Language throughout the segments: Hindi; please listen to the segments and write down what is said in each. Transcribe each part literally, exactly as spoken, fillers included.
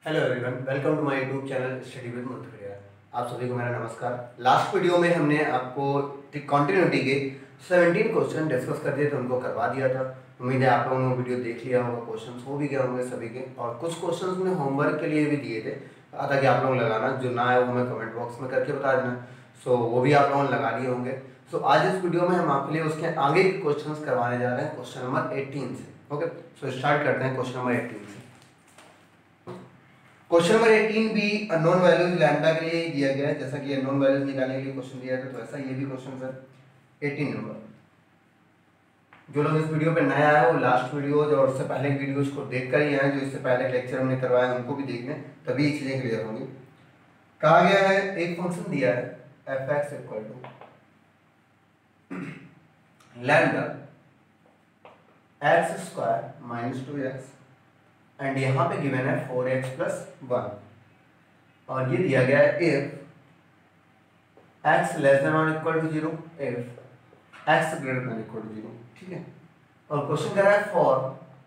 Hello everyone, welcome to my YouTube channel study with Murtkhadiya. आप सभी को मेरा नमस्कार। लास्ट वीडियो में हमने आपको कॉन्टिन्यूटी के सत्रह क्वेश्चन डिस्कस कर दिए थे, उनको करवा दिया था। उम्मीद है आप लोगों ने वीडियो देख लिया होगा, क्वेश्चंस हो भी गए होंगे सभी के, और कुछ क्वेश्चंस मैंने होमवर्क के लिए भी दिए थे ताकि आप लोग लगाना, जो ना है वो हमें कमेंट बॉक्स में करके बता देना। सो वो भी आप लोगों ने लगा लिए होंगे। सो आज इस वीडियो में हम आपके लिए उसके आगे के क्वेश्चन करवाने जा रहे हैं, क्वेश्चन नंबर एटीन से। ओके, सो स्टार्ट करते हैं क्वेश्चन नंबर एटीन से। क्वेश्चन नंबर एटीन भी अननोन वैल्यूज लैम्डा के लिए दिया गया है, जैसा कि अननोन वैल्यूज निकालने के लिए क्वेश्चन दिया था, तो ऐसा ये भी क्वेश्चन है एटीन नंबर। जो लोग इस वीडियो पे नए आए हैं वो लास्ट वीडियोज और उससे पहले वीडियोज को देख कर ही आए, जो इससे पहले लेक्चर हमने करवाया उनको भी देख लें, तभी ये चीजें क्लियर होंगी। कहा गया है एक फंक्शन दिया है f x equal to lambda x square minus two x and यहाँ पे गिवन है फोर एक्स प्लस वन, और ये दिया गया है इफ x लेस देन और equal to zero, if x greater than equal to zero. ठीक है, और क्वेश्चन कह रहा है for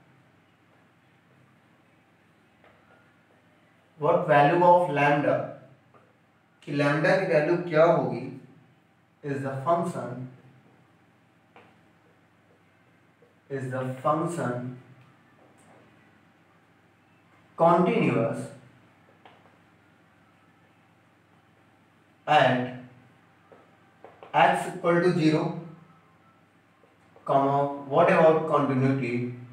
what value of lambda, कि लैम्डा की वैल्यू क्या होगी, is the function is the function continuous at x equal to zero, comma what about continuity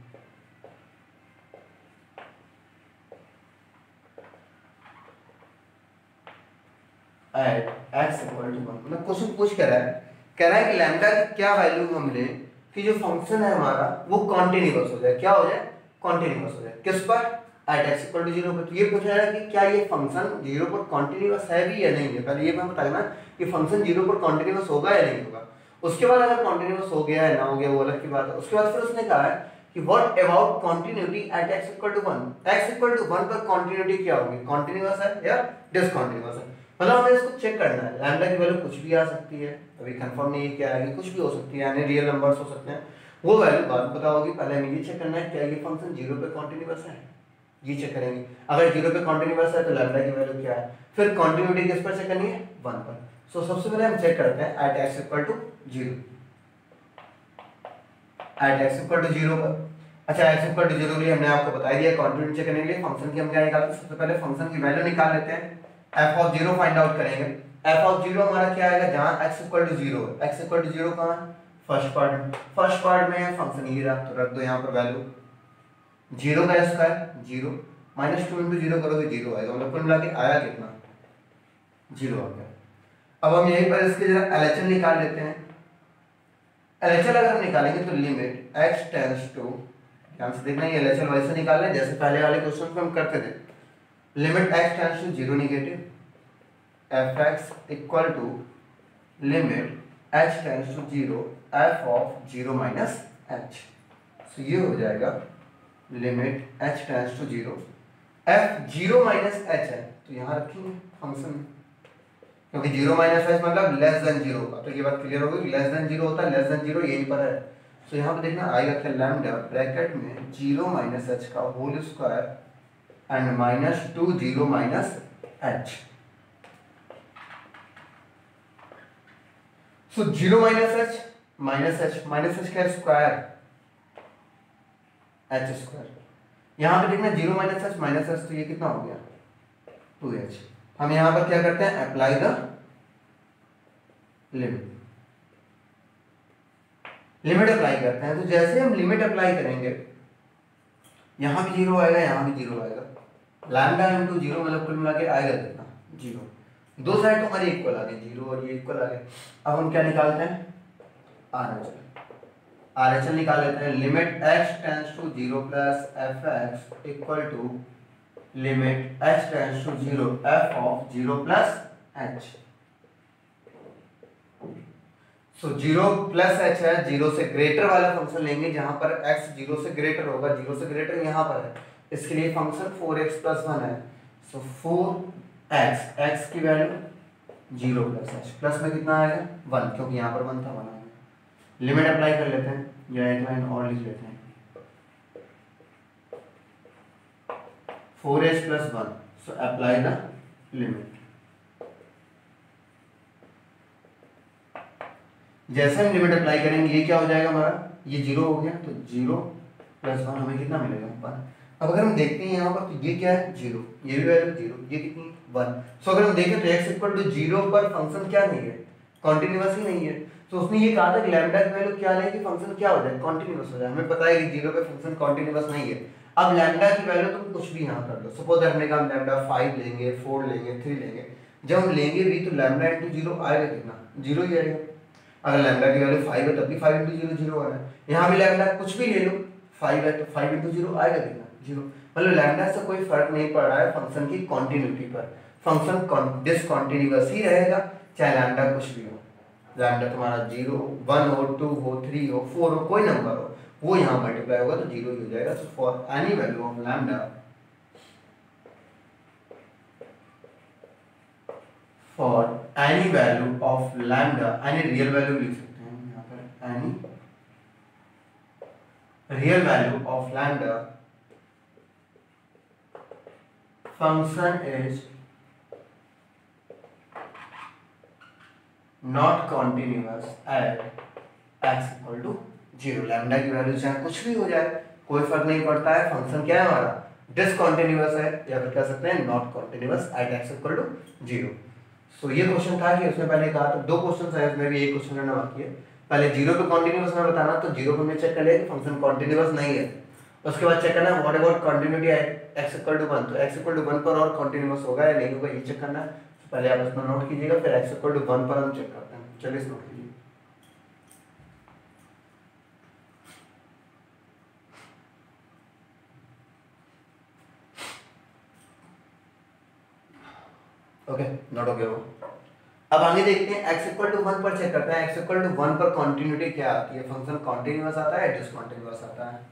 at x equal to one. मतलब क्वेश्चन पूछ कर रहा है, कह रहा है कि लैम्डा की क्या वैल्यू हम लें कि जो फंक्शन है हमारा वो कॉन्टिन्यूअस हो जाए। क्या हो जाए? कॉन्टिन्यूअस हो जाए। किस पर? At x equal to zero पर। तो ये पूछा जा रहा है कि क्या ये फंक्शन जीरो पर कॉन्टिन्यूअस है भी या नहीं है। पहले ये मैं बता देना कि फंक्शन जीरो पर कॉन्टिन्यूअस होगा या नहीं होगा। उसके बाद अगर कॉन्टिन्यूअस हो गया है ना हो गया वो अलग की बात है। उसके बाद फिर उसने कहा है कि what about continuity at x equal to one, x equal to one पर कॉन्टिन्यूटी क्या होगी, कॉन्टिन्यूअस है या डिसकॉन्टिन्यूअस है। मतलब हमें इसको चेक करना है। लैम्डा की वैल्यू कुछ भी आ सकती है, अभी कंफर्म नहीं है क्या आएगी, कुछ भी हो सकती है, यानी रियल नंबर्स हो सकते हैं, वो वैल्यू बाद में पता होगी। पहले हमें ये चेक करना है क्या ये फंक्शन जीरो पे कॉन्टिन्यूअस है, ये चेक करेंगे। अगर जीरो पे कॉन्टिन्यूअस है तो लैम्डा की वैल्यू क्या है, फिर कॉन्टिन्यूटी किस पर चेक करनी है, वन पर। सो so, सबसे पहले हम चेक करते हैं at x equal to zero, at x equal to zero पर। अच्छा, एक्स इक्वल टू जीरो के लिए हमने आपको बता दिया कॉन्टिन्यूटी चेक करने के लिए फंक्शन की हम क्या निकालते हैं, सबसे पहले फंक्शन की वैल्यू निकाल लेते हैं, f of zero find out करेंगे। एफ ऑफ जीरो हमारा क्या आएगा, जहां एक्स इक्वल टू जीरो है, एक्स इक्वल टू जीरो कहां, फर्स्ट पार्ट, फर्स्ट पार्ट में है फंक्शन ये रहा, तो रख दो यहां पर वैल्यू जीरो का square zero, minus two into zero करोगे जीरो आएगा, मतलब कुल मिला के आया कितना, जीरो आ गया। अब हम यहीं पर इसके जरा एलएचएल निकाल लेते हैं। एलएचएल अगर हम निकालेंगे तो लिमिट x टेंड्स टू, ध्यान से देखना ये एलएचएल वैसे निकाल लें जैसे पहले वाले क्वेश्चन में हम करते थे। Limit x tends to zero negative f x equal to limit h tends to zero f of zero minus h. So ये हो जाएगा limit h tends to zero, f zero minus h है तो यहाँ रखेंगे फंक्शन, क्योंकि जीरो माइनस एच मतलब लेस देन जीरो का, तो ये बात क्लियर हो गई। लेस देन जीरो होता है, लेस देन जीरो यहीं पर है। सो यहाँ पे देखना आएगा क्या, लैम्डा ब्रैकेट में जीरो माइनस एच का whole square and minus two zero minus h. So zero minus h minus h, minus h का स्क्वायर एच स्क्वायर। यहाँ पे देखना zero minus h minus h, तो ये कितना हो गया टू एच। हम यहाँ पर क्या करते हैं, apply the limit, limit apply करते हैं। तो जैसे हम लिमिट अप्लाई करेंगे यहाँ भी जीरो आएगा, यहाँ भी जीरो आएगा, लैम्डा इनटू जीरो मतलब कुल मिला के आएगा कितना, जीरो। दो साइड तो हमारे इक्वल आ गए, जीरो और ये इक्वल आ गए। अब हम क्या निकालते हैं, R H L, R H L निकाल लेते हैं। Limit x tends to zero plus f x equal to limit h tends to zero f of zero plus h। So zero plus h है, जीरो से ग्रेटर वाला फंक्शन लेंगे जहां पर x जीरो से ग्रेटर होगा, जीरो से ग्रेटर यहां पर है, इसके लिए function four x plus one है। सो फोर एक्स, x की value zero plus h, plus में कितना आएगा वन, क्योंकि यहाँ पर वन था, वन आएगा। लिमिट अप्लाई कर लेते हैं या एक लाइन और लिख लेते हैं। Four h plus one, so apply the limit. जैसे हम लिमिट अप्लाई करेंगे ये क्या हो जाएगा हमारा, ये जीरो हो गया, तो जीरो प्लस वन हमें कितना मिलेगा वन। अब अगर हम देखते हैं यहाँ पर तो ये क्या है जीरो, ये भी वैल्यू जीरो, ये कितनी वन। सो अगर हम देखें तो x इक्वल टू जीरो पर फंक्शन क्या नहीं है, कॉन्टिन्यूअस ही नहीं है। तो उसने ये कहा था कि लैम्डा की वैल्यू क्या लें कि फंक्शन क्या हो जाए, कॉन्टिन्यूअस हो जाए। हमें पता है कि जीरो पे फंक्शन कॉन्टिन्यूअस नहीं है। अब लैम्डा की वैल्यू तुम कुछ भी यहाँ कर लो, सपोज हमने कहा लैम्डा फाइव लेंगे, फोर लेंगे, थ्री लेंगे। जब हम लेंगे भी तो लैम्डा इंटू जीरो आएगा कितना, जीरो ही आएगा। अगर लैम्डा की वैल्यू फाइव है तब भी फाइव इंटू जीरो जीरो आ रहा है। यहाँ भी लैम्डा कुछ भी ले लो, फाइव है तो फाइव इंटू जीरो आएगा कितना, जीरो। मतलब लैम्डा से कोई फर्क नहीं पड़ रहा है फंक्शन की कॉन्टिन्यूटी पर। फंक्शन डिसकंटिन्यूअस ही रहेगा चाहे लैम्डा कुछ भी हो। लैम्डा तुम्हारा जीरो, वन हो, टू हो, थ्री हो, फोर हो, कोई नंबर हो, वो यहाँ मल्टीप्लाई होगा तो जीरो ही हो जाएगा। So for any value of lambda, for any value of lambda, any real value लिख सकते हैं यहाँ पर, any real value of lambda, function is not continuous at x equal to zero. Lambda की वैल्यू चाहे कुछ भी हो जाए कोई फर्क नहीं पड़ता है, फंक्शन क्या है हमारा डिसकंटिन्यूअस है, या फिर कह सकते हैं not continuous at x equal to zero. So ये क्वेश्चन था कि उसने पहले कहा था, दो क्वेश्चन है इसमें भी, एक क्वेश्चन करना बाकी है। पहले जीरो पे कॉन्टिन्यूअस में बताना, तो जीरो पे हमने चेक कर लिया कि फंक्शन कॉन्टिन्यूअस नहीं है। उसके बाद चेक करना है what about continuity at x equal to one, तो एक्स इक्वल टू वन पर और कॉन्टिन्यूअस होगा या नहीं होगा ये चेक करना है। तो पहले आप इसमें नोट कीजिएगा, फिर एक्स इक्वल टू वन पर हम चेक करते हैं। चलिए इस नोट कीजिए। ओके नोट हो गया वो। अब आगे देखते हैं x इक्वल टू वन पर चेक करते हैं। x इक्वल टू वन पर कॉन्टिन्यूटी क्या आती है, फंक्शन कॉन्टिन्यूअस आता है डिसकंटिन्यूअस आता है।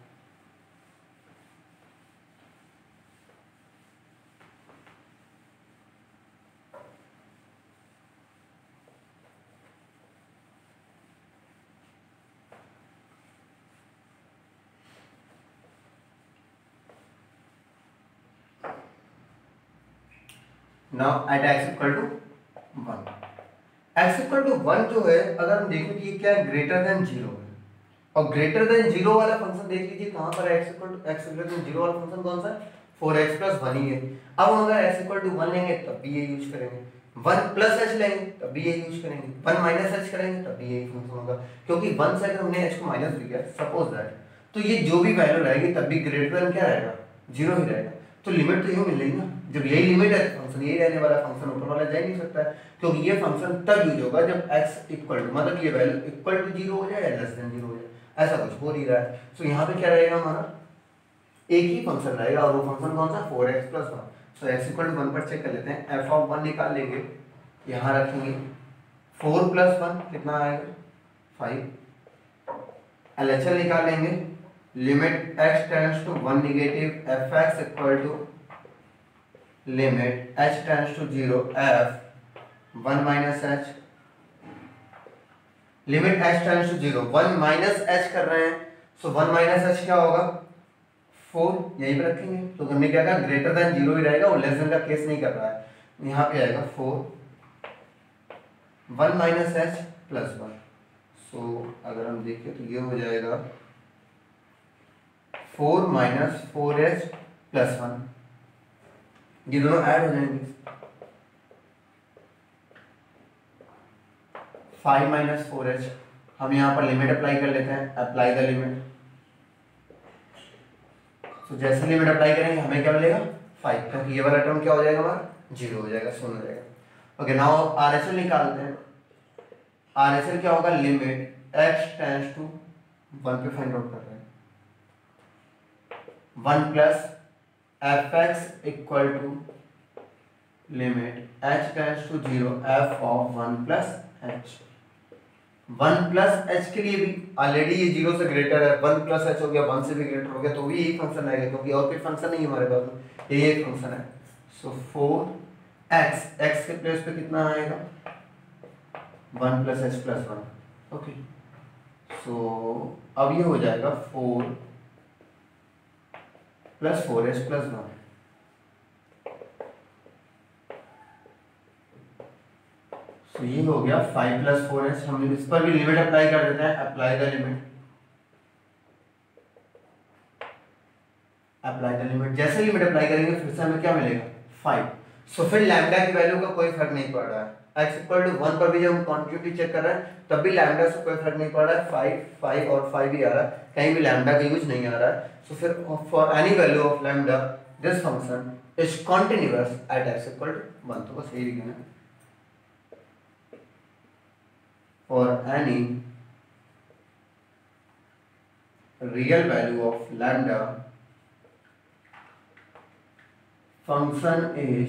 Now at x equal to one, x equal to one जो है अगर हम देखें कि ये क्या है, ग्रेटर देन जीरो है। और ग्रेटर देन जीरो वाला फंक्शन देख लीजिए कहां पर है, x equal to x greater than zero वाला फंक्शन कौन सा है, फोर एक्स प्लस वन ही है। अब हम अगर x इक्वल टू वन लेंगे तब भी ये यूज करेंगे, वन प्लस h लेंगे तब भी ये यूज करेंगे, वन माइनस h करेंगे तब भी यही फंक्शन होगा। क्योंकि वन से अगर हमने h को माइनस भी किया सपोज दैट, तो ये जो भी वैल्यू रहेगी तब भी ग्रेटर देन क्या रहेगा, जीरो ही रहेगा। तो लिमिट तो यही मिल रही ना, जब यही लिमिट है फंक्शन यही रहने वाला, फंक्शन ऊपर वाला जा ही नहीं सकता है। क्योंकि ये फंक्शन तब यूज होगा जब x इक्वल टू, मतलब ये वैल्यू इक्वल टू जीरो हो जाए या लेस देन जीरो हो जाए, ऐसा कुछ हो नहीं रहा है। सो यहाँ पे क्या रहेगा हमारा, एक ही फंक्शन रहेगा और वो फंक्शन कौन सा, four x plus one. So x equal to one पर चेक कर लेते हैं, एफ ऑफ वन निकाल लेंगे, यहाँ रखेंगे फोर प्लस वन कितना आएगा फाइव, एल एच एल निकाल लेंगे, limit x tends to one negative f x equal to limit h tends to zero f one minus h, limit h tends to zero, one minus h कर रहे हैं, सो वन माइनस h क्या होगा फोर, यहीं पे रखेंगे। तो हमने क्या कहा ग्रेटर देन जीरो ही रहेगा, वो लेस देन का केस नहीं कर रहा है। यहाँ पे आएगा four one minus h plus one, so अगर हम देखें तो ये हो जाएगा four minus four h plus one, ये दोनों ऐड हो जाएंगे, फाइव माइनस फोर एच। हम यहाँ पर लिमिट अप्लाई कर लेते हैं, अप्लाई द लिमिट। तो जैसे लिमिट अप्लाई करेंगे हमें क्या मिलेगा फाइव, क्योंकि ये वाला टर्म क्या हो जाएगा हमारा जीरो हो जाएगा, शून्य हो जाएगा। Okay now R H L निकालते हैं। आर एच एल क्या होगा, limit x tends to one पे फाइंड आउट कर रहे हैं, one plus f x equal to limit h tends to zero f of one plus h. One plus h के लिए भी ऑलरेडी ये जीरो से ग्रेटर है, वन प्लस एच हो गया, वन से भी ग्रेटर हो गया, तो भी यही फंक्शन आएगा क्योंकि और कोई फंक्शन नहीं हमारे पास, यही एक फंक्शन है। सो फोर एक्स, एक्स के प्लेस पे कितना आएगा one plus h plus one. Okay so अब ये हो जाएगा four plus four h plus one. तो ये हो गया फाइव प्लस फोर एस। हम इस पर भी लिमिट अप्लाई कर देते हैं, apply the limit, apply the limit. जैसे लिमिट अप्लाई करेंगे फिर से हमें क्या मिलेगा, फाइव। सो फिर लैम्डा की वैल्यू का कोई फर्क नहीं पड़ रहा है, x इक्वल टू वन पर भी जब हम क्वांटिटी चेक कर रहे हैं तब भी लैम्डा से कोई फर्क नहीं पड़ रहा है, फाइव फाइव और फाइव ही आ रहा है, कहीं भी लैम्डा का यूज नहीं आ रहा है। सो फिर for any value of lambda this function is continuous at x equal to one. तो बस यही लिखना है, for any real value of lambda function is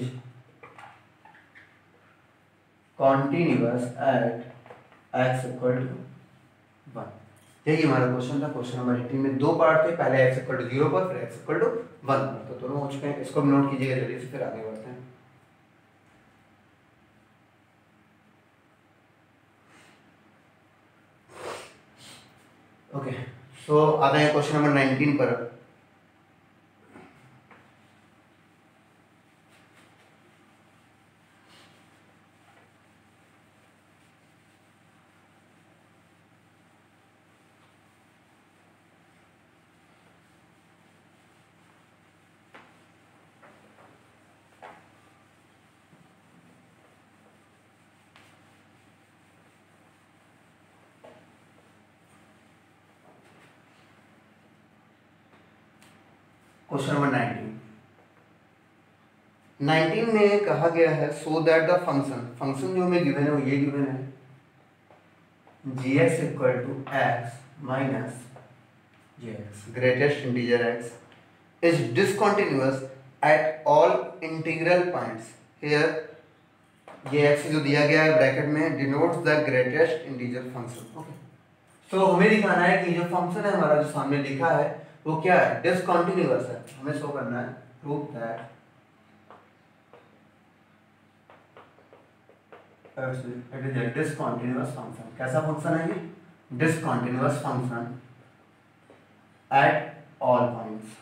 continuous at x equal to one. यही हमारा क्वेश्चन था। क्वेश्चन नंबर एटीन में दो पार्ट थे, पहले x इक्वल टू जीरो पर, फिर x इक्वल टू वन पर। तो दोनों हो चुके हैं, इसको भी नोट कीजिएगा जल्दी से, फिर आगे बढ़ते हैं। ओके, सो आते हैं क्वेश्चन नंबर नाइनटीन पर। क्वेश्चन नंबर नाइनटीन नाइनटीन में कहा गया है so that the function, function जो हमें गिवन है वो ये गिवन है, g x equal to x minus g x greatest integer x is discontinuous at all integral points. Here ये एक्स जो दिया गया है ब्रैकेट में denotes the greatest integer function. Okay, तो हमें दिखाना है कि जो फंक्शन है हमारा जो सामने लिखा है वो क्या है, डिसकंटिन्यूअस है। हमें शो करना है proof that it is a discontinuous function. कैसा फंक्शन है ये, discontinuous function at all points.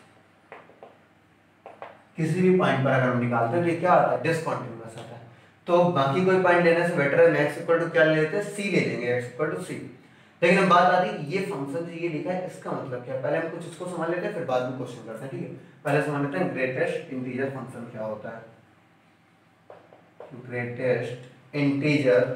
किसी भी पॉइंट पर अगर हम निकालते हैं तो ये क्या आता है, डिसकंटिन्यूअस आता है। तो बाकी कोई पॉइंट लेने से बेटर है x इक्वल टू क्या ले लेते हैं, c ले लेंगे, x इक्वल टू c। लेकिन अब बात आती है ये फंक्शन जो ये लिखा है इसका मतलब क्या है। पहले हम कुछ इसको समझ लेते हैं फिर बाद में क्वेश्चन करते हैं, ठीक है। पहले समझ लेते हैं ग्रेटेस्ट इंटीजर फंक्शन क्या होता है। ग्रेटेस्ट इंटीजर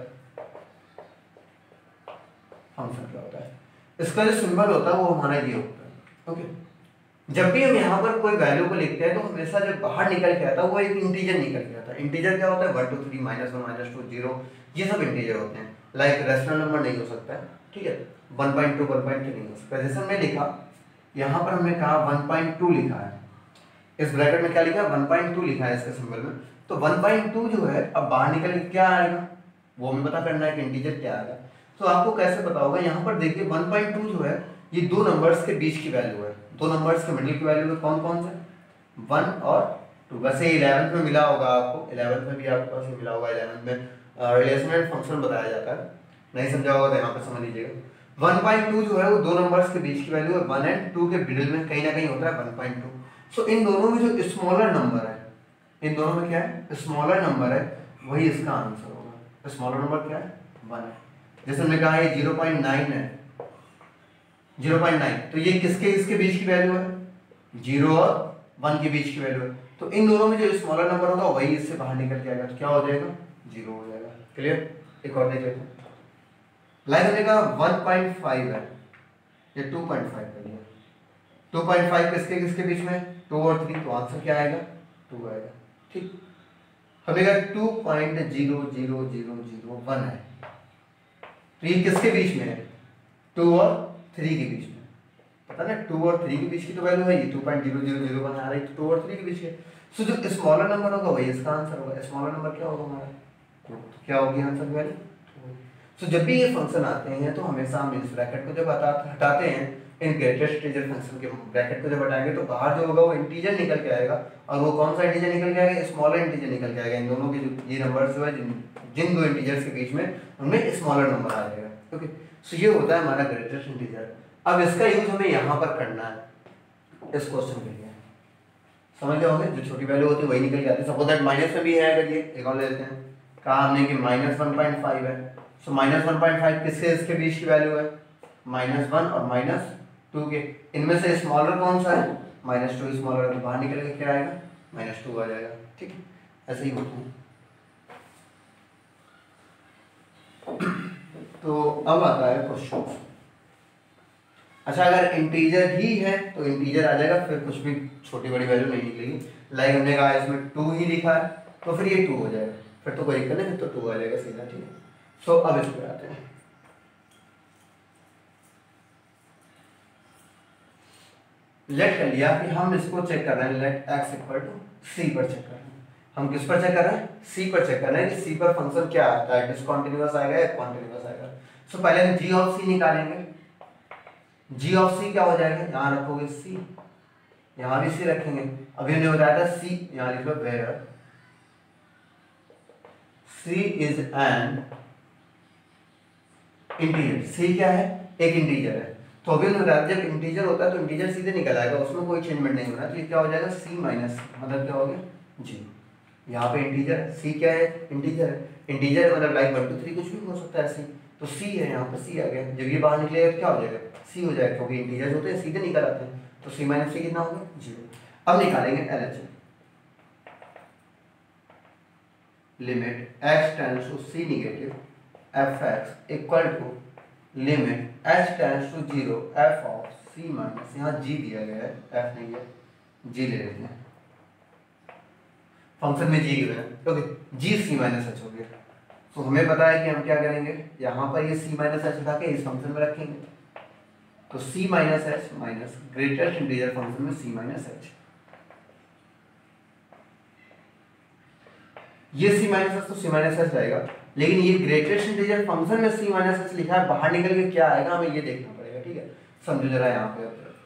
फंक्शन क्या होता है, इसका जो सिंबल होता है वो हमारा ये होता है। ओके, जब भी हम यहाँ पर कोई वैल्यू को लिखते हैं तो हमेशा जो बाहर निकल के आता है वो एक इंटीजर निकल के आता है। इंटीजर क्या होता है, one two three minus one minus two zero, ये सब इंटीजर होते हैं। लाइक रेशनल नंबर नहीं हो सकता है, ठीक है, one point two one point three नहीं हो सकता। जैसे हमने लिखा यहाँ पर हमने कहा वन पॉइंट टू लिखा है, इस ब्रैकेट में क्या लिखा है, वन पॉइंट टू लिखा है इसके सिंबल में। तो वन पॉइंट टू जो है अब बाहर निकल के क्या आएगा वो हमें पता करना है कि इंटीजर क्या आएगा। तो आपको कैसे पता होगा, यहाँ पर देखिए वन पॉइंट टू जो है ये दो नंबर्स के बीच की वैल्यू है, दो नंबर्स के मिडिल की वैल्यू है। कौन कौन से, वन और टू। वैसे इलेवेंथ में मिला होगा आपको, इलेवेंथ में भी आपके पास मिला होगा, इलेवेंथ में रिलेशनल फंक्शन बताया जाता है, नहीं समझा होगा तो यहाँ पे समझ लीजिएगा। वन पॉइंट टू जो है वो दो नंबर्स के बीच की वैल्यू है, वन एंड टू के मिडिल में कहीं ना कहीं होता है वन पॉइंट टू। सो इन दोनों में जो स्मॉलर नंबर है, इन दोनों में क्या है, स्मॉलर नंबर है, वही इसका आंसर होगा। स्मॉलर नंबर क्या है, वन है। जैसे हमने कहा ये जीरो पॉइंट नाइन है, जीरो पॉइंट नाइन, तो ये किसके इसके बीच की वैल्यू है, जीरो और वन के बीच की वैल्यू है। तो इन दोनों में जो स्मॉलर नंबर होगा वही इससे बाहर निकल के आएगा, तो क्या हो जाएगा, जीरो हो जाएगा। क्लियर, एक और देख लेते हैं। लाइक हमने कहा वन पॉइंट फाइव है, ये टू पॉइंट फाइव कर दिया, टू पॉइंट फाइव किसके किसके बीच में, टू और थ्री, तो आंसर क्या आएगा, टू आएगा। ठीक, हमने कहा two point zero zero zero zero one है, तो ये किसके बीच में है, टू और थ्री के बीच में, पता ना, टू और थ्री के बीच की तो वैल्यू है, ये two point zero zero zero one आ रही है, टू और थ्री के बीच के। सो जो स्मॉलर नंबर होगा वही इसका आंसर होगा। स्मॉलर नंबर क्या होगा हमारा, तो क्या होगी आंसर वैल्यू। सो जब भी ये फंक्शन आते हैं तो हमेशा हम इस ब्रैकेट को जब हटाते हैं, इन ग्रेटेस्ट इंटीजर फंक्शन के ब्रैकेट को जब हटाएंगे तो बाहर जो होगा वो इंटीजर निकल के आएगा, और वो कौन सा इंटीजर निकल के आएगा, स्मॉलर इंटीजर निकल के आएगा। इन दोनों के जो ये नंबर्स जो है जिन जिन दो इंटीजर्स के बीच में उनमें स्मॉलर नंबर आ जाएगा। ओके, सो ये होता है हमारा ग्रेटेस्ट इंटीजर। अब इसका यूज हमें यहाँ पर करना है इस क्वेश्चन के लिए, समझ गए होंगे, जो छोटी वैल्यू होती है वही निकल के आती है। सपोज दैट माइनस में भी है, अगर ये एक और ले लेते हैं, कहा हमने कि माइनस वन पॉइंट फाइव है, so minus one point five किसके इसके बीच की वैल्यू है, माइनस वन और माइनस टू के, इनमें से स्मॉलर कौन सा है, माइनस टू स्मॉलर है, तो बाहर निकल के क्या आएगा, माइनस टू आ जाएगा। ठीक है, ऐसे ही होता है। तो अब आता है क्वेश्चन। अच्छा, अगर इंटीजर ही है तो इंटीजर आ जाएगा, फिर कुछ भी छोटी बड़ी वैल्यू नहीं निकलेगी। लाइक हमने कहा इसमें टू ही लिखा है तो फिर ये टू हो जाएगा, फिर तो कोई दिक्कत नहीं, फिर तो टू आ जाएगा सीधा। ठीक है, सो अब इस पर आते हैं। लेट कर लिया कि हम इसको चेक कर रहे हैं, let x equal to c पर चेक कर रहे हैं। हम किस पर चेक कर रहे हैं, सी पर चेक कर रहे हैं कि सी पर फंक्शन क्या आता है, डिसकंटीन्यूअस आएगा या कॉन्टिन्यूअस आएगा। सो so, पहले हम जी ऑफ सी निकालेंगे। जी ऑफ सी क्या हो जाएगा, यहाँ रखोगे सी, यहाँ भी सी रखेंगे। अभी हमने बताया था सी, यहाँ लिख लो where C is an integer. C क्या है, एक इंटीजर है। तो अभी हमने बताया जब इंटीजर होता है तो इंटीजर सीधे निकल आएगा, उसमें कोई चेंजमेंट नहीं होना। तो ये क्या हो जाएगा, सी माइनस, मतलब क्या हो गया जी। यहाँ पे इंटीजर सी क्या है, इंटीजर है। इंटीजर मतलब लाइक वन टू थ्री कुछ भी हो सकता है सी, तो सी है, यहाँ पे सी आ गया। जब ये बाहर निकलेगा तो क्या हो जाएगा, सी हो जाएगा, क्योंकि इंटीजर होते हैं सीधे निकल आते हैं। तो सी माइनस सी कितना होगा, जीरो। अब निकालेंगे L H, limit x tends to c negative f x equal to limit h tends to zero f of c minus, यहाँ जी दिया गया है, एफ नहीं है, जी ले लेते हैं, फंक्शन में जी गिवन है, okay, g c minus h हो गया। तो हमें पता है कि हम क्या करेंगे, यहाँ पर ये सी माइनस एच उठा के इस फंक्शन में रखेंगे। तो c minus h minus greatest integer function में सी माइनस एच, ये सी माइनस एच तो सी माइनस एच जाएगा, लेकिन ये ग्रेटेस्ट इंटीजर फंक्शन में सी माइनस एच लिखा है, बाहर निकल के क्या आएगा हमें ये देखना पड़ेगा। ठीक है, समझो जरा यहाँ पे।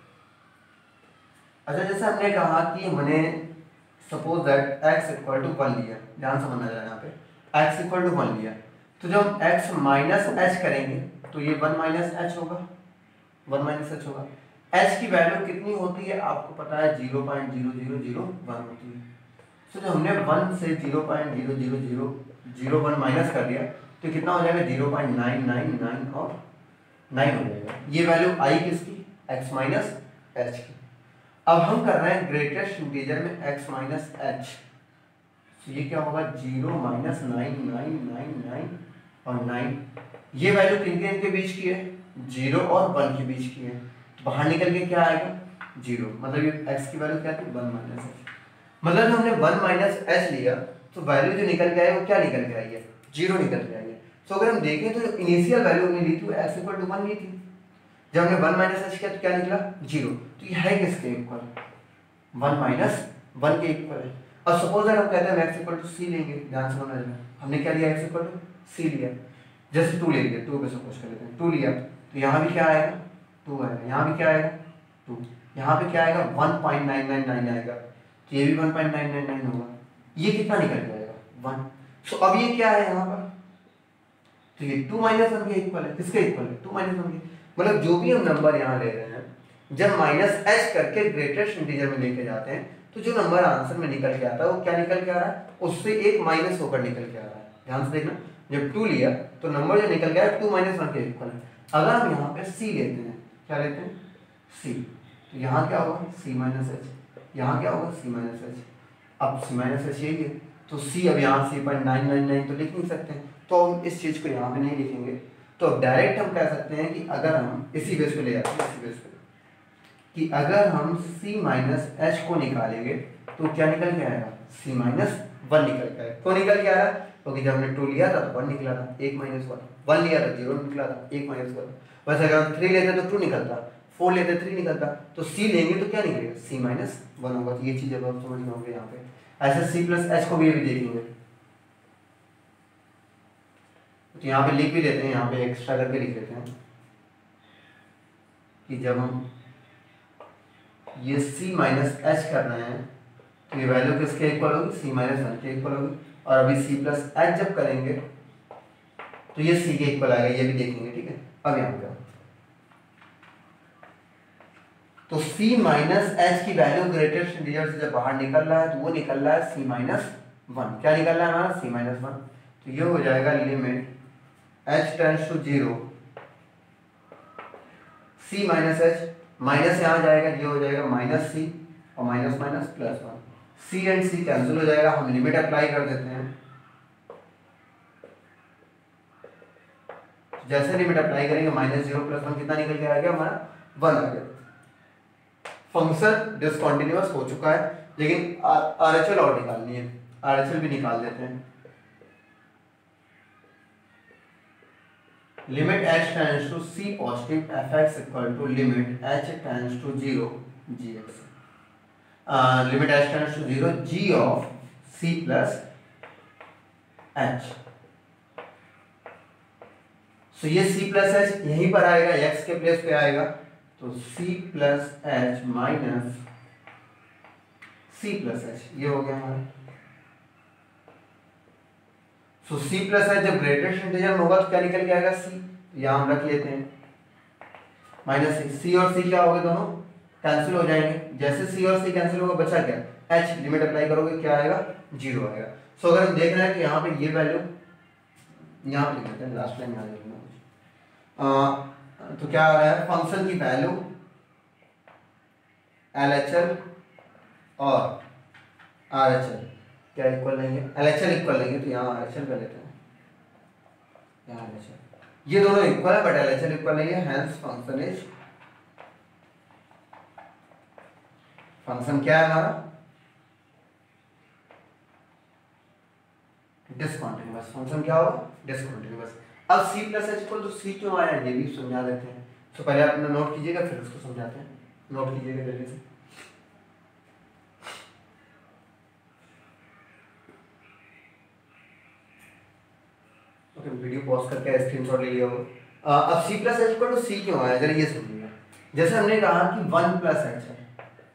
अच्छा, जैसे हमने कहा कि हमने suppose that x equal to one लिया, ध्यान से समझना जाए यहाँ पे, x इक्वल टू वन लिया, तो जब x माइनस एच करेंगे तो ये वन माइनस एच होगा, वन माइनस एच होगा। h की वैल्यू कितनी होती है आपको पता है, zero point zero zero zero one होती है। तो जब हमने वन से zero point zero zero zero zero one minus कर दिया तो कितना हो जाएगा, zero point nine nine nine और नाइन हो जाएगा। ये वैल्यू आई किसकी, x माइनस एच की। अब हम कर रहे हैं ग्रेटेस्ट इंटीजर में x माइनस एच, तो ये क्या होगा, zero minus nine nine nine nine और नाइन। ये वैल्यू किनके इनके बीच की है, जीरो और वन के बीच की है। तो बाहर निकल के क्या आएगा, जीरो, मतलब ये x की वैल्यू क्या थी, वन माइनस एच। मतलब हमने वन माइनस एच लिया तो वैल्यू जो निकल के आई वो क्या निकल के आई है, जीरो निकल के आई है। तो अगर हम देखें तो इनिशियल वैल्यू हमने ली थी वो x इक्वल टू वन ली थी, जब हमने वन माइनस एच किया तो क्या निकला, जीरो। तो ये है किसके इक्वल, वन माइनस वन के इक्वल है। अब सपोज अगर हम कहते हैं x इक्वल टू सी लेंगे, ध्यान से समझना है, हमने क्या लिया, x इक्वल टू सी लिया, जैसे टू ले लिया, टू पे सपोज कर लेते हैं, टू लिया तो यहाँ भी क्या आएगा, टू आएगा, यहाँ भी क्या आएगा, टू, यहाँ पे क्या आएगा, one point nine nine nine आएगा, तो ये भी one point nine nine nine होगा। ये कितना निकल जाएगा, वन। सो अब ये क्या है यहाँ पर, तो ये टू माइनस वन के इक्वल है, किसके इक्वल है, टू माइनस वन के। मतलब जो भी हम नंबर यहाँ ले रहे हैं, जब माइनस एच करके ग्रेटेस्ट इंटीजर में लेके जाते हैं तो जो नंबर आंसर में निकल के आता है वो क्या निकल के आ रहा है, उससे एक माइनस होकर निकल के आ रहा है। ध्यान से देखना, जब टू लिया तो नंबर जो निकल गया टू माइनस वन के इक्वल है। अगर हम यहाँ पे सी लेते हैं, क्या लेते हैं, सी, तो यहाँ क्या होगा, सी माइनस एच, यहाँ क्या होगा, सी माइनस एच। अब सी माइनस एच यही है, तो सी अब यहाँ c point nine nine nine तो लिख नहीं सकते हैं, तो हम इस चीज़ को यहाँ पे नहीं लिखेंगे। तो डायरेक्ट हम कह सकते हैं कि अगर हम इसी बेस पे ले जाते हैं, इसी बेस पे कि अगर हम c माइनस एच को निकालेंगे तो क्या निकल के आएगा, c माइनस वन निकल के आएगा। क्यों निकल के आ रहा है, क्योंकि जब हमने टू लिया था तो वन निकला था, एक माइनस वन, वन लिया था जीरो निकला था, एक माइनस वन। वैसे अगर हम थ्री लेते तो टू निकलता, फोर लेते थ्री निकलता, तो c लेंगे तो क्या निकलेगा, c माइनस वन होगा। तो ये चीज़ अब आप समझ में होंगे यहाँ पे। ऐसे c प्लस एच को भी अभी देखेंगे, तो यहाँ पे लिख भी देते हैं, यहाँ पे एक्स्ट्रा करके लिख देते हैं कि जब हम ये c माइनस एच कर रहे हैं तो ये वैल्यू किसके इक्वल होगी, c माइनस वन के इक्वल होगी। और अभी c प्लस एच जब करेंगे तो ये c के इक्वल आएगा, ये भी देखेंगे। ठीक है, अब यहाँ पे तो c माइनस एच की वैल्यू ग्रेटेस्ट इंटीजर से जब बाहर निकल रहा है तो वो निकल रहा है c माइनस वन। क्या निकल रहा है हमारा, c माइनस वन। तो ये हो जाएगा limit h tends to zero c minus h, minus यहाँ जाएगा, ये हो जाएगा माइनस सी और minus minus plus one, c and c cancel हो जाएगा। हम लिमिट अप्लाई कर देते हैं, जैसे लिमिट अप्लाई करेंगे माइनस जीरो प्लस वन कितना निकल के आ गया हमारा, वन आ गया। फंक्शन डिसकंटिन्यूअस हो चुका है, लेकिन आरएचएल और निकालनी है, आरएचएल भी निकाल देते हैं। Limit h tends to c positive fx equal to limit h tends to zero gx, limit h tends to zero g of c plus h। So ये c प्लस h यहीं पर आएगा, x के प्लेस पे आएगा, तो c plus h minus c plus h, ये हो गया हमारा। सो c प्लस h जब ग्रेटेस्ट इंटीजर में होगा तो क्या निकल के आएगा, c, तो यहाँ हम रख लेते हैं माइनस c, c और c क्या हो गए, दोनों कैंसिल हो जाएंगे। जैसे c और c कैंसिल होगा बचा क्या, h, लिमिट अप्लाई करोगे क्या आएगा, जीरो आएगा। सो अगर हम देख रहे हैं कि यहाँ पे ये वैल्यू यहाँ पे लिख देते हैं, लास्ट लाइन यहाँ लिखना तो क्या आ रहा है, फंक्शन की वैल्यू एल एच एल और आर एच एल क्या इक्वल नहीं है, एल एच एल इक्वल नहीं है, तो यहाँ आर एच एल कर लेते हैं, यहाँ एल एच एल, ये दोनों इक्वल है but L H L equal नहीं है, हेंस फंक्शन इज, फंक्शन क्या है हमारा, डिसकंटिन्यूअस। फंक्शन क्या होगा, डिसकंटिन्यूअस। अब c plus h equal to c क्यों आया, ये भी समझा देते हैं। तो पहले आप नोट कीजिएगा फिर उसको समझाते हैं, नोट कीजिएगा जल्दी से। ओके, वीडियो पॉज करके स्क्रीनशॉट ले लिया होगा। अब c plus h equal to c क्यों आया, जरा ये समझिएगा। जैसे हमने कहा कि वन प्लस h है,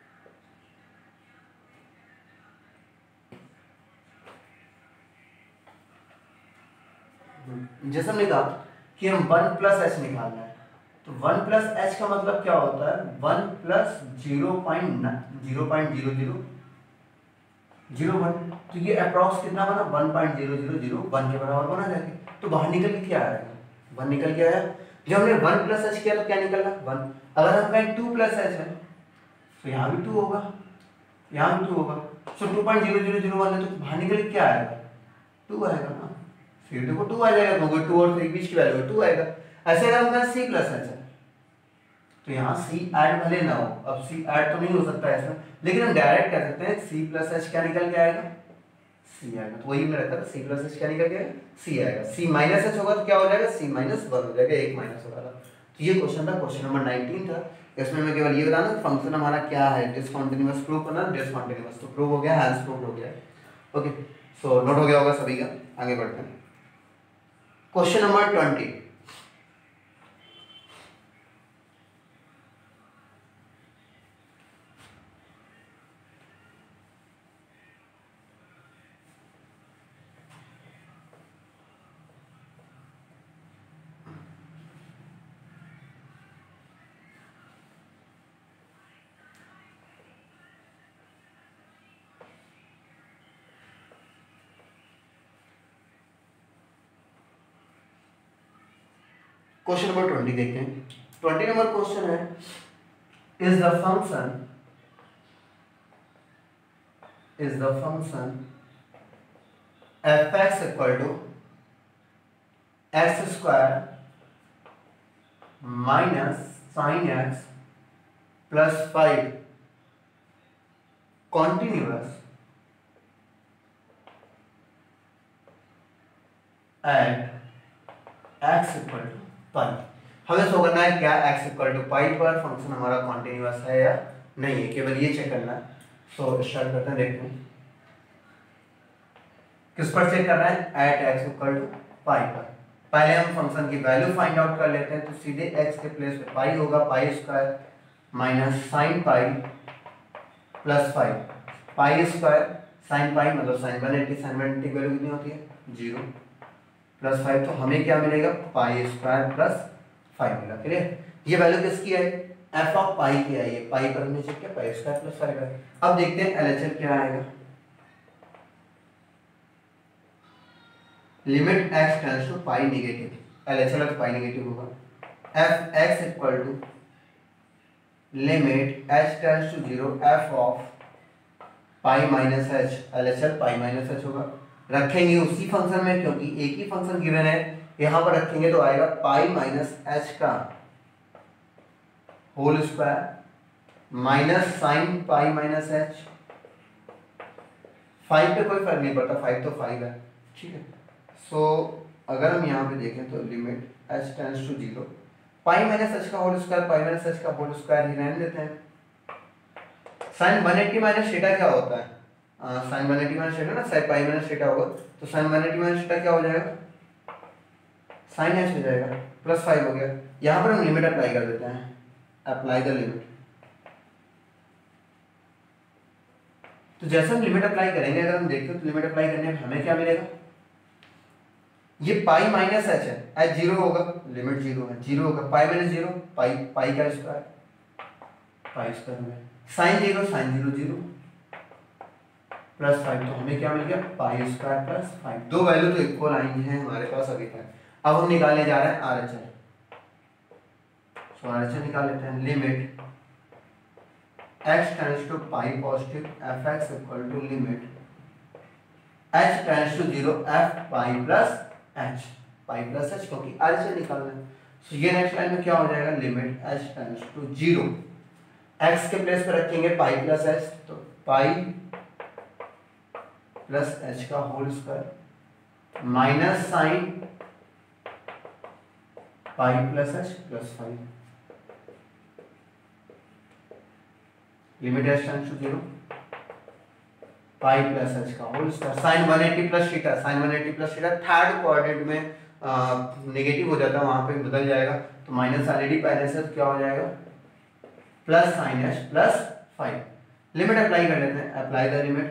जैसे हमने कहा कि हम वन प्लस एच निकालना है, तो वन प्लस एच का मतलब क्या होता है, one plus zero point zero point zero zero zero one, तो ये अप्रॉक्स कितना बना, one point zero zero zero one के बराबर बना जाके, तो बाहर निकल के क्या आएगा, वन निकल के आया। जब हमने वन प्लस एच किया तो क्या निकला, वन। अगर हम कहें टू प्लस एच है तो यहाँ भी टू होगा, यहाँ भी टू होगा, so two point zero zero zero one है, तो बाहर निकल के क्या आएगा, टू आएगा ना, फिर देखो टू आ जाएगा, क्योंकि टू और थ्री बीच की वैल्यू है, टू आएगा। ऐसे अगर हम कहें सी प्लस एच है तो यहाँ सी ऐड भले ना हो, अब सी ऐड तो नहीं हो सकता ऐसा, लेकिन हम डायरेक्ट कह सकते हैं सी प्लस एच क्या निकल के आएगा, सी आएगा। तो वही में रहता है, सी प्लस एच क्या निकल के आएगा, सी आएगा। सी माइनस एच होगा तो क्या हो जाएगा, सी माइनस वन हो जाएगा, एक माइनस होगा। तो ये क्वेश्चन था, क्वेश्चन नंबर नाइनटीन था। इसमें मैं केवल ये बताना फंक्शन हमारा क्या है, डिसकंटीन्यूअस प्रूव करना, डिसकंटीन्यूअस तो प्रूव हो गया, हैंस प्रूव हो गया। ओके, सो नोट हो गया होगा सभी का, आगे बढ़ते हैं। Question number twenty, question number twenty देखते हैं। ट्वेंटी नंबर क्वेश्चन है, is the function is the function f x equal to x square minus sine x plus five continuous at x equal to pi. हमें शो करना है क्या x इक्वल टू पाई पर फंक्शन हमारा कॉन्टिन्यूअस है या नहीं है, केवल ये चेक करना है। सो स्टार्ट करते हैं, देखते हैं किस पर चेक करना है, at x equal to pi पर। पहले हम फंक्शन की वैल्यू फाइंड आउट कर लेते हैं, तो सीधे x के प्लेस पे पाई होगा, pi square minus sine pi plus five, pi square sine pi मतलब sine one eighty, sine one eighty की वैल्यू कितनी होती है, जीरो, प्लस फाइव, तो हमें क्या मिलेगा, पाई स्क्वायर प्लस फाइव मिला। क्लियर, ये वैल्यू किसकी है, एफ ऑफ पाई की आई है, पाई पर हमने चेक किया, पाई स्क्वायर प्लस फाइव है। अब देखते हैं एलएचएल क्या आएगा। Limit x tends to pi negative, L H L तो पाई नेगेटिव होगा, f x equal to limit h tends to zero f of pi minus h, L H L pi minus h होगा। रखेंगे उसी फंक्शन में क्योंकि एक ही फंक्शन गिवन है, यहां पर रखेंगे तो आएगा पाई माइनस एच का whole square minus sine pi minus h. Five पे कोई फर्क नहीं पड़ता, फाइव तो फाइव है, ठीक है। सो so, अगर हम यहाँ पे देखें तो limit h tends to zero pi minus h का whole square, pi minus h का होल स्क्वायर ही रहने देते हैं। Sine one eighty minus theta क्या होता है? Sine one eighty minus theta ना, साइन पाई माइनस थीटा होगा, तो sine one eighty minus theta क्या हो जाएगा? साइन एच हो जाएगा, प्लस फाइव हो गया। यहाँ पर हम लिमिट अप्लाई कर देते हैं, अप्लाई द लिमिट। तो जैसे हम लिमिट अप्लाई करेंगे, अगर हम देखते हो तो लिमिट अप्लाई करने में हमें क्या मिलेगा? ये पाई माइनस एच है, एच जीरो होगा, लिमिट जीरो है, जीरो होगा, pi minus zero, pi pi का स्क्वायर, पाई स्क्वायर में sine zero, sine zero zero, plus five, तो हमें क्या मिल गया? Pi square plus five. दो वैल्यू तो इक्वल आई हैं हमारे पास अभी तक। अब हम निकालने जा रहे हैं R H L. So R H L निकाल लेते हैं। Limit x tends to pi positive f x equal to limit h tends to zero f pi plus h, pi plus h, क्योंकि आर एच एल निकालना है। सो ये नेक्स्ट लाइन में क्या हो जाएगा? Limit h tends to zero, x के प्लेस पे रखेंगे पाई प्लस h, तो पाई प्लस h का whole square minus sine pi plus h plus five, limit h tends to zero pi plus h का whole square, sine one eighty plus theta, sine one eighty plus theta third coordinate में नेगेटिव हो जाता है, वहां पे बदल जाएगा, तो माइनस ऑलरेडी पहले से, तो क्या हो जाएगा? Plus sine h plus five. Limit apply कर लेते हैं, अप्लाई द लिमिट।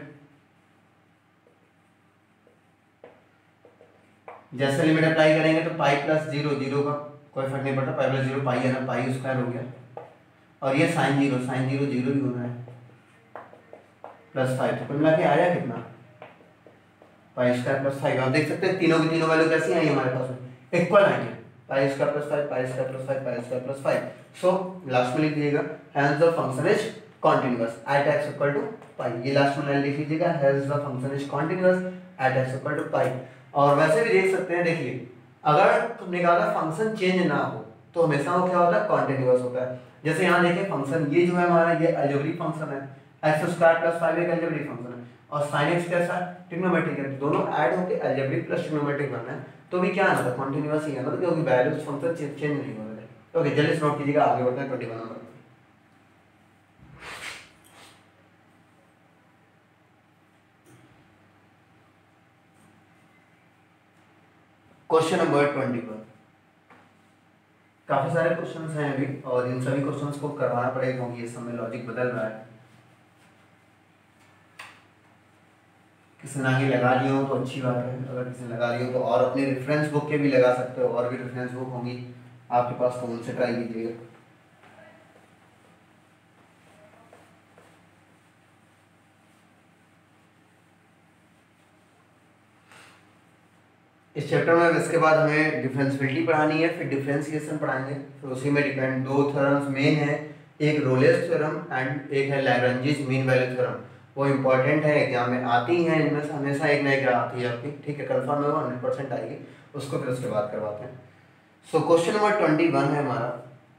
जैसे लिमिट अप्लाई करेंगे तो पाई प्लस जीरो, जीरो का कोई फर्क नहीं पड़ता, पाई प्लस जीरो पाई है ना, पाई स्क्वायर हो गया, और ये sine zero, sine zero zero ही होना है, प्लस फाइव, तो कुल मिला के आया कितना? Pi square plus five. आप देख सकते हैं तीनों की तीनों वैल्यू कैसी आई हमारे पास में? इक्वल आएंगे, pi square plus five, pi square plus five, pi square plus five. So last में लिख दीजिएगा hence the function is continuous at x equal to pi. ये लास्ट में लिख लीजिएगा, hence the function is continuous at x equal to pi. और वैसे भी देख सकते हैं, देखिए अगर तुमने कहा फंक्शन चेंज ना हो तो हमेशा वो क्या होता है? कॉन्टिन्यूअस होता है। जैसे यहाँ देखिए फंक्शन ये जो है हमारा, ये अलजेब्रिक फंक्शन है, एक्स स्क्वायर प्लस फाइव एक अलजेब्रिक फंक्शन है, और साइन एक्स कैसा है? ट्रिग्नोमेट्रिक है, दोनों ऐड होकर अलजेब्रिक प्लस ट्रिग्नोमेट्रिक बनना है, तो भी क्या आना था? कॉन्टिन्यूअस ही आना था, क्योंकि वैल्यूज फंक्शन चेंज नहीं हो रहे। तो ओके, जल्दी से नोट कीजिएगा, आगे बढ़ते हैं twenty one number. Question number twenty one. काफी सारे क्वेश्चंस हैं अभी, और इन सभी क्वेश्चंस को करवाना पड़ेगा क्योंकि ये समय लॉजिक बदल रहा है। किसी ने आगे लगा लिया हो तो अच्छी बात है, अगर किसी ने लगा लिया हो तो और अपने रेफरेंस बुक के भी लगा सकते हो, और भी रेफरेंस बुक होंगी आपके पास, तो उनसे ट्राई कीजिएगा। इस चैप्टर में इसके बाद हमें डिफरेंशियबिलिटी पढ़ानी है, फिर डिफरेंशिएशन पढ़ाएंगे, फिर उसी में डिपेंड दो थ्योरम्स मेन है, एक रोलेस थ्योरम एंड एक है लैग्रेंजेस मीन वैल्यू थ्योरम। वो इंपॉर्टेंट है, एग्जाम में आती हैं, इनमें से हमेशा एक ना एक आती है आपकी, ठीक है, कंफर्म है वो हंड्रेड परसेंट आएगी, उसको फिर उसके बाद करवाते हैं। So question number twenty one है हमारा,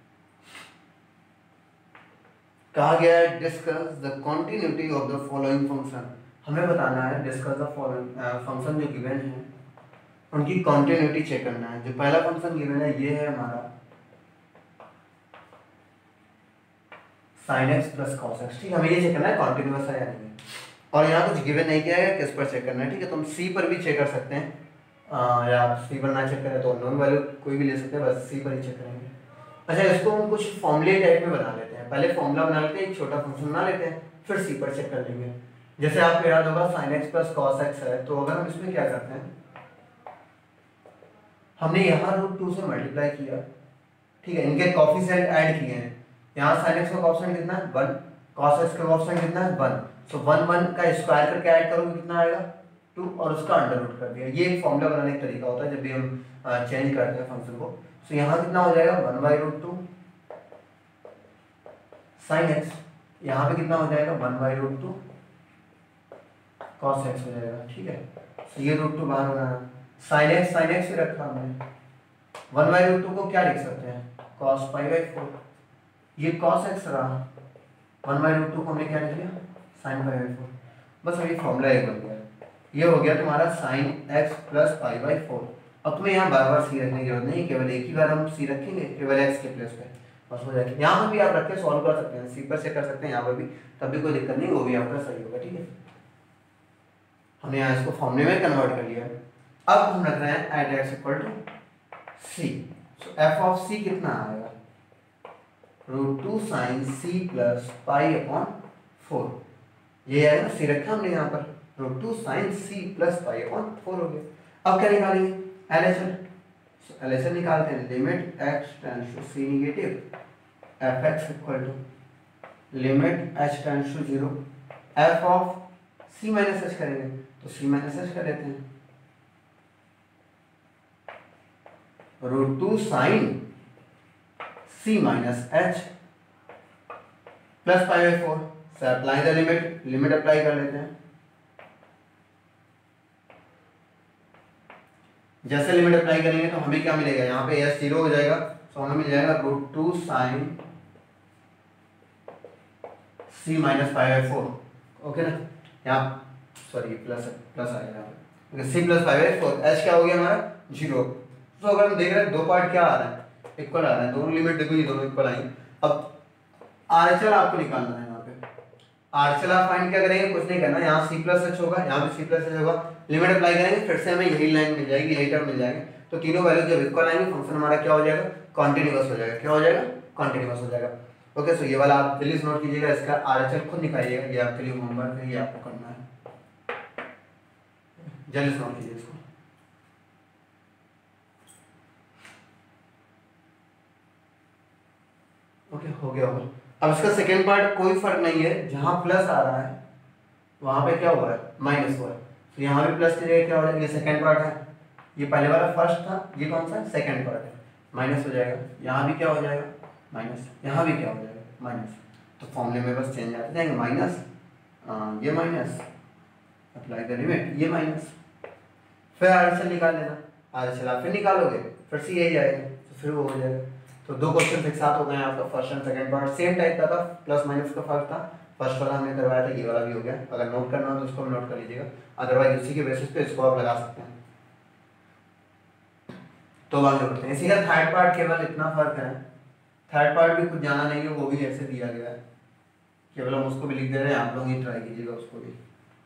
कहा गया है discuss the continuity of the following function. हमें बताना है डिस्कस द फॉलोइंग फंक्शन जो गिवन है उनकी कॉन्टिन्यूटी चेक करना है। जो पहला फंक्शन गिवन है ये है हमारा sin x plus cos x, ठीक है, हमें ये चेक करना है कॉन्टिन्यूअस है या नहीं। और यहाँ कुछ गिवन नहीं किया है, किस पर चेक करना है, ठीक है, तो हम c पर भी चेक कर सकते हैं, आ, या c पर ना चेक करें तो नॉन वैल्यू कोई भी ले सकते हैं, बस c पर ही चेक करेंगे। अच्छा, इसको हम कुछ फॉर्मूले टाइप में बना लेते हैं, पहले फॉर्मूला बना लेते हैं, एक छोटा फंक्शन बना लेते हैं, फिर c पर चेक कर लेंगे। जैसे आपको याद होगा sin x plus cos x है, तो अगर हम इसमें क्या करते हैं, हमने यहाँ रूट टू से मल्टीप्लाई किया, ठीक है, इनके कोफिशिएंट ऐड किए हैं, यहाँ sin x का कोफिशिएंट कितना है? वन, cos x का कोफिशिएंट कितना है? वन। सो वन वन का स्क्वायर करके ऐड करोगे कितना आएगा? टू और उसका अंडर रूट कर दिया। ये एक फॉर्मूला बनाने का तरीका होता है जब भी हम चेंज करते हैं फंक्शन को। तो यहाँ कितना हो जाएगा one by root two sine x, यहाँ पे कितना हो जाएगा one by root two cos x हो जाएगा। ठीक है, तो ये रूट टू बाहर होना है, साइन एक्स साइन एक्स ही रखा हमने, वन बाई रूट टू को क्या लिख सकते हैं कॉस पाई बाई फोर, ये कॉस एक्स रहा, वन बाई रूट टू को हमने क्या लिख लिया साइन पाई बाई फोर। बस अभी फॉर्मूला एक बन गया, ये हो गया तुम्हारा sine x plus pi by four. अब तुम्हें यहाँ बार बार सी रखने की जरूरत नहीं, केवल एक ही बार हम सी रखेंगे केवल एक्स के प्लेस पे, बस हो जाएगा। यहाँ पर भी आप रख के सॉल्व कर सकते हैं, सी पर से कर सकते हैं यहाँ पर भी, तब भी कोई दिक्कत नहीं, वो भी आपका सही होगा। ठीक है, हमने यहाँ इसको फॉर्मूले में कन्वर्ट कर लिया। अब हम रख रहे हैं at x equal to c, so f of c कितना आएगा root two sine c plus pi upon four, ये है ना सी रखा हमने यहाँ पर, root two sine c plus pi upon four हो गया। अब क्या निकालेंगे L H L, so L H L निकालते हैं, limit x tends to c negative f x equal to limit h tends to zero f of c minus h करेंगे तो सी माइनस एच कर लेते हैं, root two sine c minus h plus pi by four, से apply the limit, limit apply कर लेते हैं। जैसे लिमिट अप्लाई करेंगे तो हमें क्या मिलेगा, यहाँ पे एस जीरो हो जाएगा, तो हमें मिल जाएगा root two sine c minus pi by four. Okay ना, यहाँ सॉरी प्लस प्लस आएगा, c plus pi by four, h क्या हो गया हमारा जीरो। तो अगर हम देख रहे हैं दो पार्ट क्या आ रहा है इक्वल आ रहा है, दोनों लिमिट देखो ये दोनों इक्वल आएंगे। अब आरएचएल आपको निकालना है, यहाँ पे आरएचएल आप फाइंड क्या करेंगे, कुछ नहीं करना, यहाँ सी प्लस एच होगा, यहाँ पे सी प्लस एच होगा, लिमिट अप्लाई करेंगे, फिर से हमें यही लाइन मिल जाएगी, यही टर्म मिल जाएंगे, तो तीनों वैल्यू जब इक्वल आएंगे फंक्शन हमारा क्या हो जाएगा कॉन्टिन्यूअस हो जाएगा। क्या हो जाएगा कॉन्टिन्यूअस हो जाएगा। ओके, सो ये वाला आप जल्दी से नोट कीजिएगा, इसका आरएचएल खुद निकालिएगा, ये आपके लिए होमवर्क है, ये आपको करना है, जल्दी से नोट कीजिए इसको। ओके हो गया होगा। अब इसका सेकेंड पार्ट कोई फर्क नहीं है, जहां प्लस आ रहा है वहां पे क्या हुआ है माइनस हुआ है, तो यहाँ पे प्लस की जगह क्या हो जाएगा, ये सेकेंड पार्ट है, ये पहले वाला फर्स्ट था, ये कौन सा सेकेंड पार्ट है, माइनस हो जाएगा, यहाँ भी क्या हो जाएगा माइनस, यहाँ भी क्या हो जाएगा माइनस, तो फॉर्मूले में बस चेंज आते जाएंगे, माइनस ये माइनस अप्लाई द लिमिट ये माइनस, फिर आरएचएल निकाल लेना, आरएचएल आप फिर निकालोगे फिर सी यही आएगा, तो फिर वो हो जाएगा। तो दो क्वेश्चन एक साथ हो गए आपका, first and second part same type का था, प्लस माइनस का फर्क था, फर्स्ट वाला हमने करवाया था, ये वाला भी हो गया। अगर नोट करना हो तो उसको नोट कर लीजिएगा, अदरवाइज उसी के बेसिस पे इसको आप लगा सकते हैं। तो आगे बढ़ते हैं, इसी का थर्ड पार्ट केवल इतना फर्क है, थर्ड पार्ट भी कुछ जाना नहीं है, वो भी ऐसे दिया गया है, केवल हम उसको भी लिख दे रहे हैं, आप लोग ही ट्राई कीजिएगा उसको भी।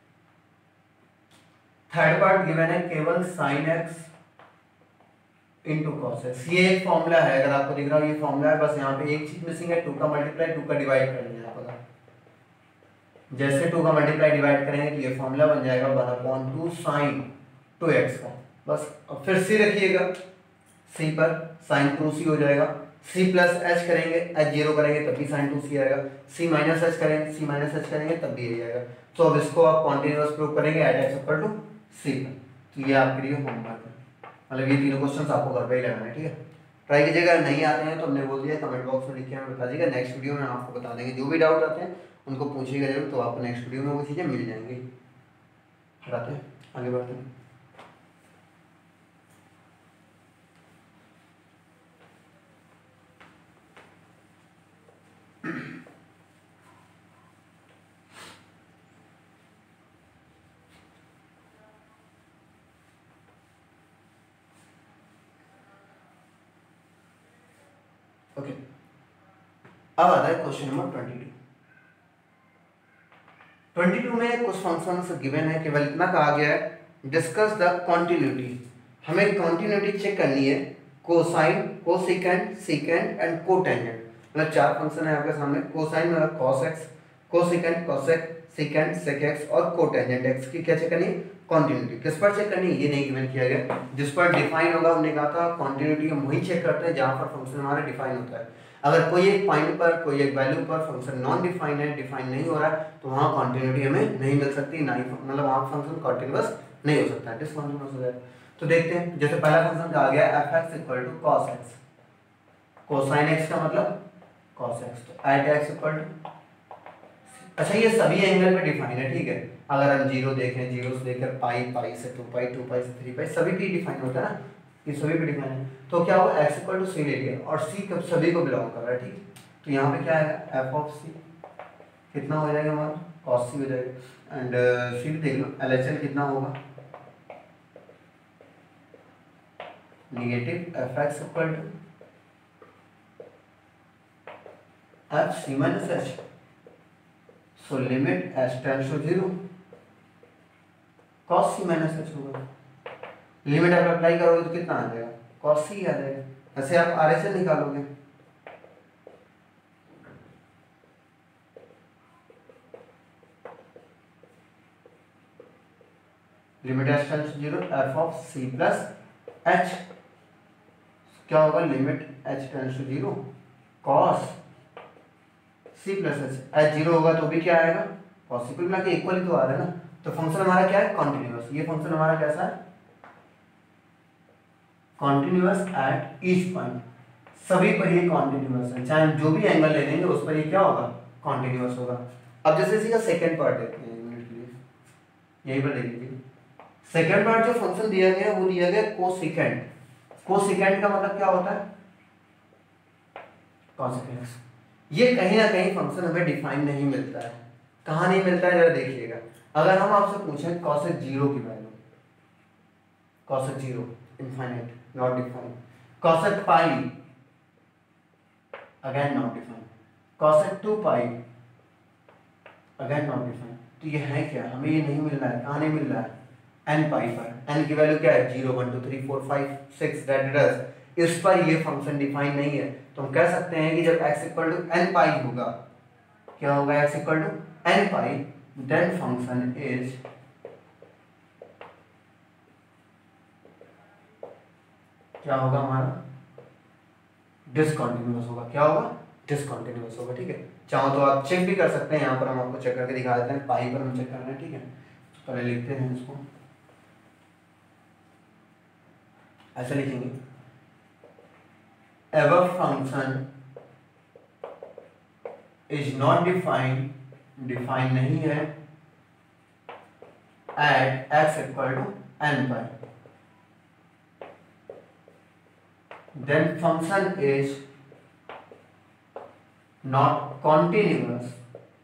थर्ड पार्ट गिवन है केवल sine x into cos x, ये एक फॉर्मूला है, अगर आपको दिख रहा हो ये फॉर्मूला है, बस यहाँ पे एक चीज मिसिंग है, टू का मल्टीप्लाई टू का डिवाइड कर लेना है आपका, जैसे टू का मल्टीप्लाई डिवाइड करेंगे तो ये फॉर्मूला बन जाएगा one upon two sine two x का, बस। अब फिर सी रखिएगा, सी पर साइन टू सी हो जाएगा, सी प्लस एच करेंगे, एच जीरो करेंगे तब भी साइन टू सी आएगा, सी माइनस एच करेंगे, सी माइनस एच करेंगे तब भी यही आएगा। तो अब इसको आप कॉन्टिन्यूअस प्रूव करेंगे at x equal to c पर, तो ये आपके लिए होमवर्क है, मतलब ये तीनों क्वेश्चंस आपको घर पे ही लगाना है, ठीक है। ट्राई कीजिएगा, अगर नहीं आते हैं तो हमने बोल दिया, कमेंट बॉक्स में लिख के हमें बता दीजिएगा, नेक्स्ट वीडियो में हम आपको बता देंगे, जो भी डाउट आते हैं उनको पूछिएगा जरूर, तो आपको नेक्स्ट वीडियो में वो चीज़ें मिल जाएंगी। हटाते हैं, आगे बढ़ते हैं। Okay okay. अब आता है question number twenty two. Twenty two में कुछ फंक्शंस गिवन है, केवल इतना कहा गया है डिस्कस द कॉन्टिन्यूटी, हमें कॉन्टिन्यूटी चेक करनी है, cosine, cosecant, secant and cotangent, मतलब चार फंक्शन है आपके सामने, कोसाइन मतलब cos x, cosecant cosec, secant sec x और कोटेंजेंट x की क्या चेक करनी है कॉन्टिन्यूटी। किस पर चेक करनी है ये नहीं गिवन किया गया, जिस पर डिफाइन होगा, हमने कहा था कॉन्टिन्यूटी हम वही चेक करते हैं जहां पर फंक्शन हमारा डिफाइन होता है। अगर कोई एक पॉइंट पर, कोई एक वैल्यू पर फंक्शन नॉन डिफाइन है, डिफाइन नहीं हो रहा है, तो वहाँ कॉन्टिन्यूटी हमें नहीं मिल सकती, ना ही मतलब वहाँ फंक्शन कॉन्टिन्यूअस नहीं हो सकता, डिसकंटिन्यूअस हो जाएगा। तो देखते हैं, जैसे पहला फंक्शन का आ गया f x equal to cos x, cosine x का मतलब कॉस एक्स, तो एट एक्स इक्वल टू, अच्छा ये सभी एंगल पे डिफाइन है, ठीक है। अगर हम जीरो देखें, जीरो से लेकर पाई, पाई से टू पाई, टू पाई से थ्री पाई, सभी पे डिफाइन होता है ना, ये सभी पे डिफाइन है। तो क्या होगा, एक्स इक्वल टू सी ले लिया और सी कब सभी को बिलोंग कर रहा है, ठीक है। तो यहाँ पे क्या आएगा, एफ ऑफ सी कितना हो जाएगा हमारा, कॉस सी हो जाएगा। एंड सी देख लो एल एच एल कितना होगा, negative f x equal to f c minus h, so limit h tends to zero cos c minus h होगा। लिमिट आप अप्लाई करोगे तो कितना आ जाएगा, कॉस सी आ जाएगा। ऐसे आप आर एच एल निकालोगे, limit h tends to zero f of c plus h, क्या होगा, limit h tends to zero cos c plus h, h zero होगा तो भी क्या आएगा, पॉसिबल ना कि इक्वल ही तो आ रहा है ना। तो फंक्शन हमारा क्या है, कॉन्टिन्यूअस। ये फंक्शन हमारा कैसा है, कॉन्टिन्यूअस एट ईच पॉइंट, सभी पर ये कॉन्टिन्यूअस है, चाहे जो भी एंगल ले लेंगे उस पर ये क्या होगा, कॉन्टिन्यूअस होगा। अब जैसे इसी का सेकंड पार्ट देखते हैं, यूनिट के लिए यही पर देख लीजिए। सेकंड पार्ट जो फंक्शन दिया गया वो दिया गया कोसेकेंड। कोसेकेंड का मतलब क्या होता है, कॉसेकेंस। ये कहीं ना कहीं फंक्शन हमें डिफाइन नहीं मिलता है। कहाँ नहीं मिलता है, जरा देखिएगा। अगर हम आपसे पूछें कॉसेक जीरो की value, cosec zero infinite not defined, cosec pi again not defined, cosec two pi again not defined. तो ये है क्या, हमें ये नहीं मिल रहा है। कहाँ नहीं मिल रहा है, एन पाई पर। एन की वैल्यू क्या है, zero one two three four five six that इस पर ये फंक्शन डिफाइन नहीं है। तो हम कह सकते हैं कि जब x equal to n pi होगा, क्या होगा, x equal to n pi, then function is क्या होगा हमारा, डिसकंटिन्यूअस होगा। क्या होगा, डिसकंटिन्यूअस होगा, ठीक है। चाहो तो आप चेक भी कर सकते हैं, यहाँ पर हम आपको चेक करके दिखा देते हैं, पाई पर हम चेक कर रहे हैं, ठीक है। पहले लिखते हैं इसको, ऐसे लिखेंगे, ever function is not defined, define नहीं है, at x equal to n pi, then function is not continuous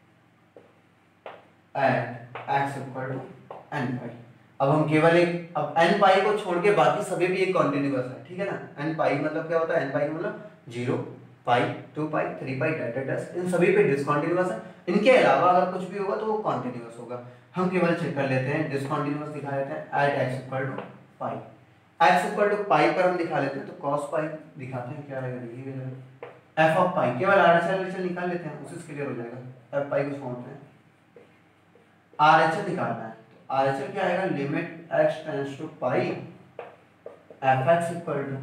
at x equal to n pi. अब हम केवल एक, अब एन पाई को छोड़ के बाकी सभी भी एक कॉन्टिन्यूअस है, ठीक है ना। एन पाई मतलब क्या होता है, एन पाई मतलब zero pi two pi three pi that, इन सभी पे डिसकंटिन्यूअस है। इनके अलावा अगर कुछ भी होगा तो वो कॉन्टिन्यूअस होगा। हम केवल चेक कर लेते हैं, डिसकंटिन्यूअस दिखा लेते हैं at x equal to pi, x equal to pi पर हम दिखा लेते हैं, तो कॉस पाई दिखाते हैं, क्या रहेगा देखिए, एफ ऑफ पाई केवल आर एच एल निकाल लेते हैं, उसी से क्लियर हो जाएगा। एफ पाई को छोड़ते हैं, आर एच एल निकालना है, आर एच एल क्या आएगा, limit x tends to pi f x equal to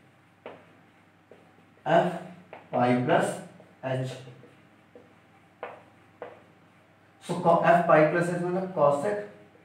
f pi plus h, so f pi plus h मतलब cosec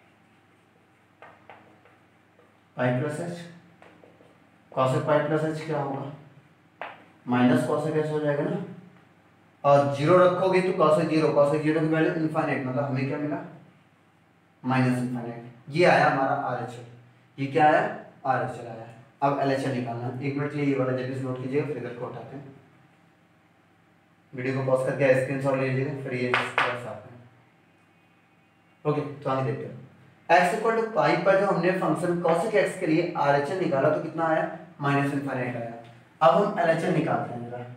pi plus h, cosec pi plus h क्या होगा, माइनस कॉसेक एच हो जाएगा ना। और जीरो रखोगे तो कॉसेक जीरो, कॉसेक जीरो की वैल्यू इनफाइनाइट, मतलब हमें क्या मिला, माइनस इनफाइनाइट। ये आया हमारा आर एच एल, ये क्या आया, आर एच एल आया। अब एल एच एल निकालना है। एक मिनट के लिए ये वाला जल्दी से नोट कीजिएगा, फिर इधर को उठाते हैं, वीडियो को पॉज करके स्क्रीनशॉट ले लीजिएगा, फिर ये साथ में। ओके, तो आगे देखते हैं। x इक्वल टू पाई पर जो हमने फंक्शन cosec x के लिए आर एच एल निकाला तो कितना आया, माइनस इनफाइनाइट आया। अब हम एल एच एल निकालते हैं जरा।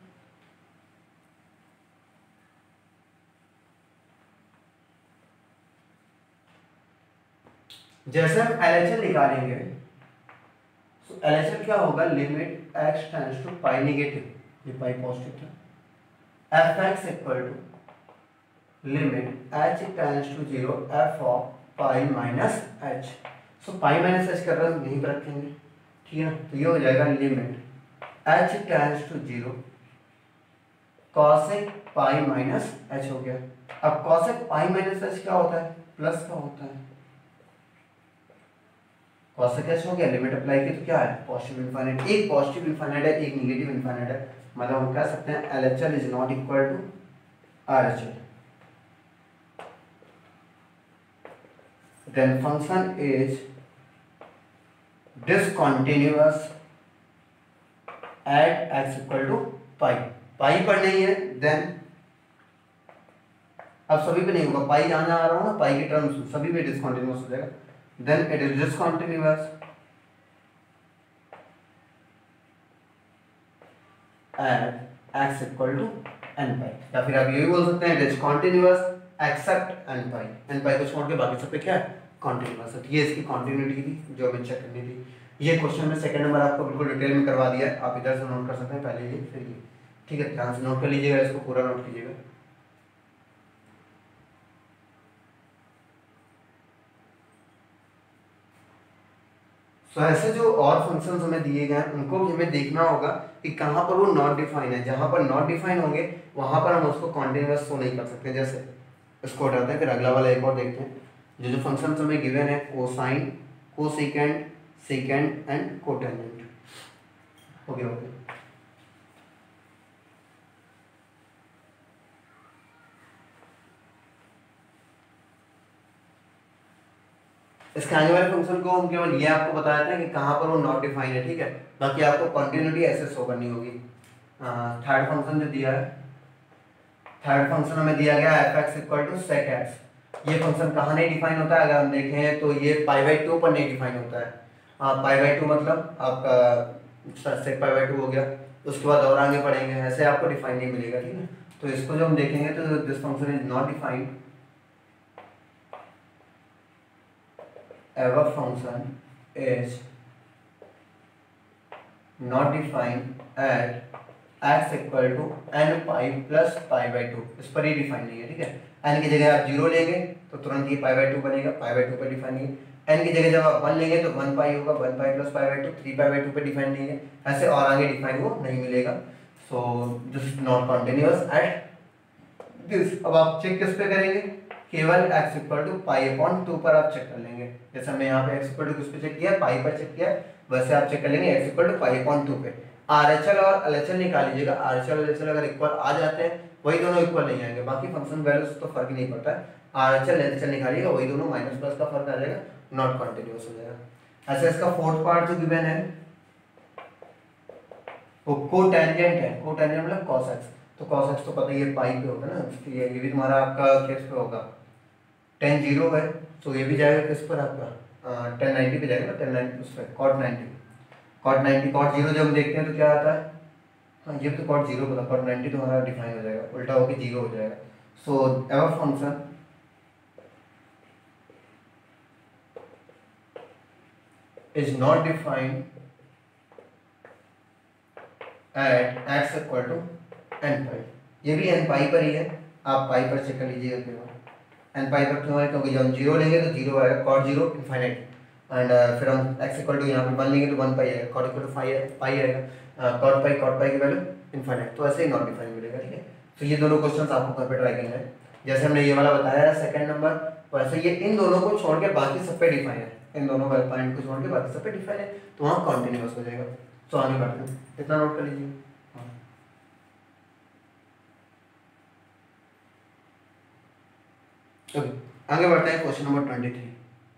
जैसे हम एल एच एल निकालेंगे तो एल एच एल क्या होगा, limit x tends to pi negative, ये पाई पॉजिटिव था, f x equal to limit h tends to zero f of pi minus h. So pi minus h कर रहे हैं, यहीं पर रखेंगे, ठीक है ना। तो ये हो जाएगा limit h tends to zero cosec pi minus h हो गया। अब कॉसेक पाई माइनस एच क्या होता है, प्लस का होता है, कॉसेक एच हो गया, लिमिट अप्लाई की तो क्या है पॉजिटिव इनफाइनाइट, एक पॉजिटिव इनफाइनाइट है एक नेगेटिव इनफाइनाइट है, मतलब हम कह सकते हैं L H L is not equal to R H L. Then function is discontinuous at x equal to pi, pi पर नहीं है, देन अब सभी पे नहीं होगा, पाई जहां जहां आ रहा हूं ना पाई की टर्म्स सभी पे डिसकंटिन्यूअस हो जाएगा, then it is discontinuous at x equal to n pi, या फिर आप ये भी बोल सकते हैं it is continuous except n pi, n pi को छोड़ के बाकी सब पे क्या है कॉन्टिन्यूअस है। ये इसकी कॉन्टिन्यूटी थी जो हमें चेक करनी थी। ये क्वेश्चन में सेकंड नंबर आपको बिल्कुल डिटेल में करवा दिया है, आप इधर से नोट कर सकते हैं, पहले ये फिर ये, ठीक है, ध्यान से नोट कर लीजिएगा, इसको पूरा नोट कीजिएगा। सो so, ऐसे जो और फंक्शंस हमें दिए गए हैं उनको भी हमें देखना होगा कि कहाँ पर वो नॉट डिफाइन है, जहां पर नॉट डिफाइन होंगे वहां पर हम उसको कॉन्टिन्यूअस शो नहीं कर सकते। जैसे इसको हटाते हैं, फिर अगला वाला एक और देखते हैं। जो जो फंक्शंस हमें गिवन है cosine, cosecant, secant and cotangent, हो गया हो गया। इसके आगे वाले फंक्शन को हम केवल ये आपको बताते हैं कि कहाँ पर वो नॉट डिफाइन है, ठीक है, बाकी आपको कंटिन्यूटी ऐसे शो करनी होगी। थर्ड फंक्शन जो दिया है, थर्ड फंक्शन हमें दिया गया f x equal to sec x, ये फंक्शन कहाँ नहीं डिफाइन होता है, अगर हम देखें तो ये पाई बाई टू पर नहीं डिफाइन होता है। हाँ पाई बाई टू मतलब आपका सेक पाई बाई टू हो गया, उसके बाद और आगे पढ़ेंगे, ऐसे आपको डिफाइन नहीं मिलेगा, ठीक है। तो इसको जो हम देखेंगे तो this function is not defined, ever function is not defined at x equal to n pi plus pi by two, इस पर ही डिफाइन नहीं है, ठीक है। n की जगह आप जीरो लेंगे तो तुरंत ये पाई बाई टू बनेगा, पाई बाई टू पर डिफाइन नहीं है। n की जगह जब आप वन लेंगे तो वन पाई होगा, one pi plus pi by two, three pi by two पर डिफाइन नहीं है, ऐसे और आगे डिफाइन वो नहीं मिलेगा। So this is not continuous at this. अब आप चेक किस पे करेंगे, केवल x equal to pi upon two पर आप चेक कर लेंगे। जैसे हमने यहाँ पे x इक्वल टू किस पे चेक किया, पाई पर चेक किया, वैसे आप चेक कर लेंगे x equal to pi upon two पे। आर एच एल और एल एच एल निकाल लीजिएगा, R H L L H L अगर इक्वल आ जाते हैं, वही दोनों इक्वल नहीं आएंगे, बाकी फंक्शन वैल्यू से तो फर्क नहीं पड़ता है। R H L L H L निकालिएगा, वही दोनों माइनस प्लस का फर्क आ जाएगा, नॉट कंटिन्यूअस हो जाएगा। ऐसे इसका फोर्थ पार्ट जो गिवन है वो कोटेंजेंट है, कोटेंजेंट मतलब cos x, तो cos x तो पता ही है पाई पे होगा ना, ये भी तुम्हारा आपका किस पे होगा, टेन जीरो है, तो ये भी जाएगा किस पर आपका टेन नाइन्टी पे जाएगा ना, टेन नाइन्टी उस पर cot ninety, cot ninety cot zero जब हम देखते हैं तो क्या आता है, हाँ ये तो कॉट जीरो पता, कॉट नाइन्टी तो हमारा डिफाइन हो जाएगा, उल्टा होकर जीरो हो जाएगा। So ever function is not defined at x equal to n pi, ये भी एन पाई पर ही है, आप पाई पर चेक कर लीजिएगा केवल। एन पाई पर क्यों है, क्योंकि जब हम जीरो लेंगे तो जीरो आएगा, कॉट जीरो इनफाइनाइट, एंड फिर हम एक्स इक्वल टू यहाँ पे वन लेंगे तो वन पाई आएगा, cot equal to five pi आएगा, कॉट पाई कॉट पाई की वैल्यू इनफाइनाइट, तो ऐसे ही नॉट डिफाइन मिलेगा, ठीक है। तो ये दोनों क्वेश्चन आपको घर पे ट्राई करना है, जैसे हमने ये वाला बताया है सेकंड नंबर, वैसे ये इन दोनों को छोड़ के बाकी सब पे डिफाइन है, इन दोनों पॉइंट को छोड़ के बाकी सब पे डिफाइन है, तो वहाँ कॉन्टिन्यूअस हो जाएगा। तो आगे बढ़ते हैं, इतना नोट कर लीजिए। ओके आगे बढ़ते हैं question number twenty three.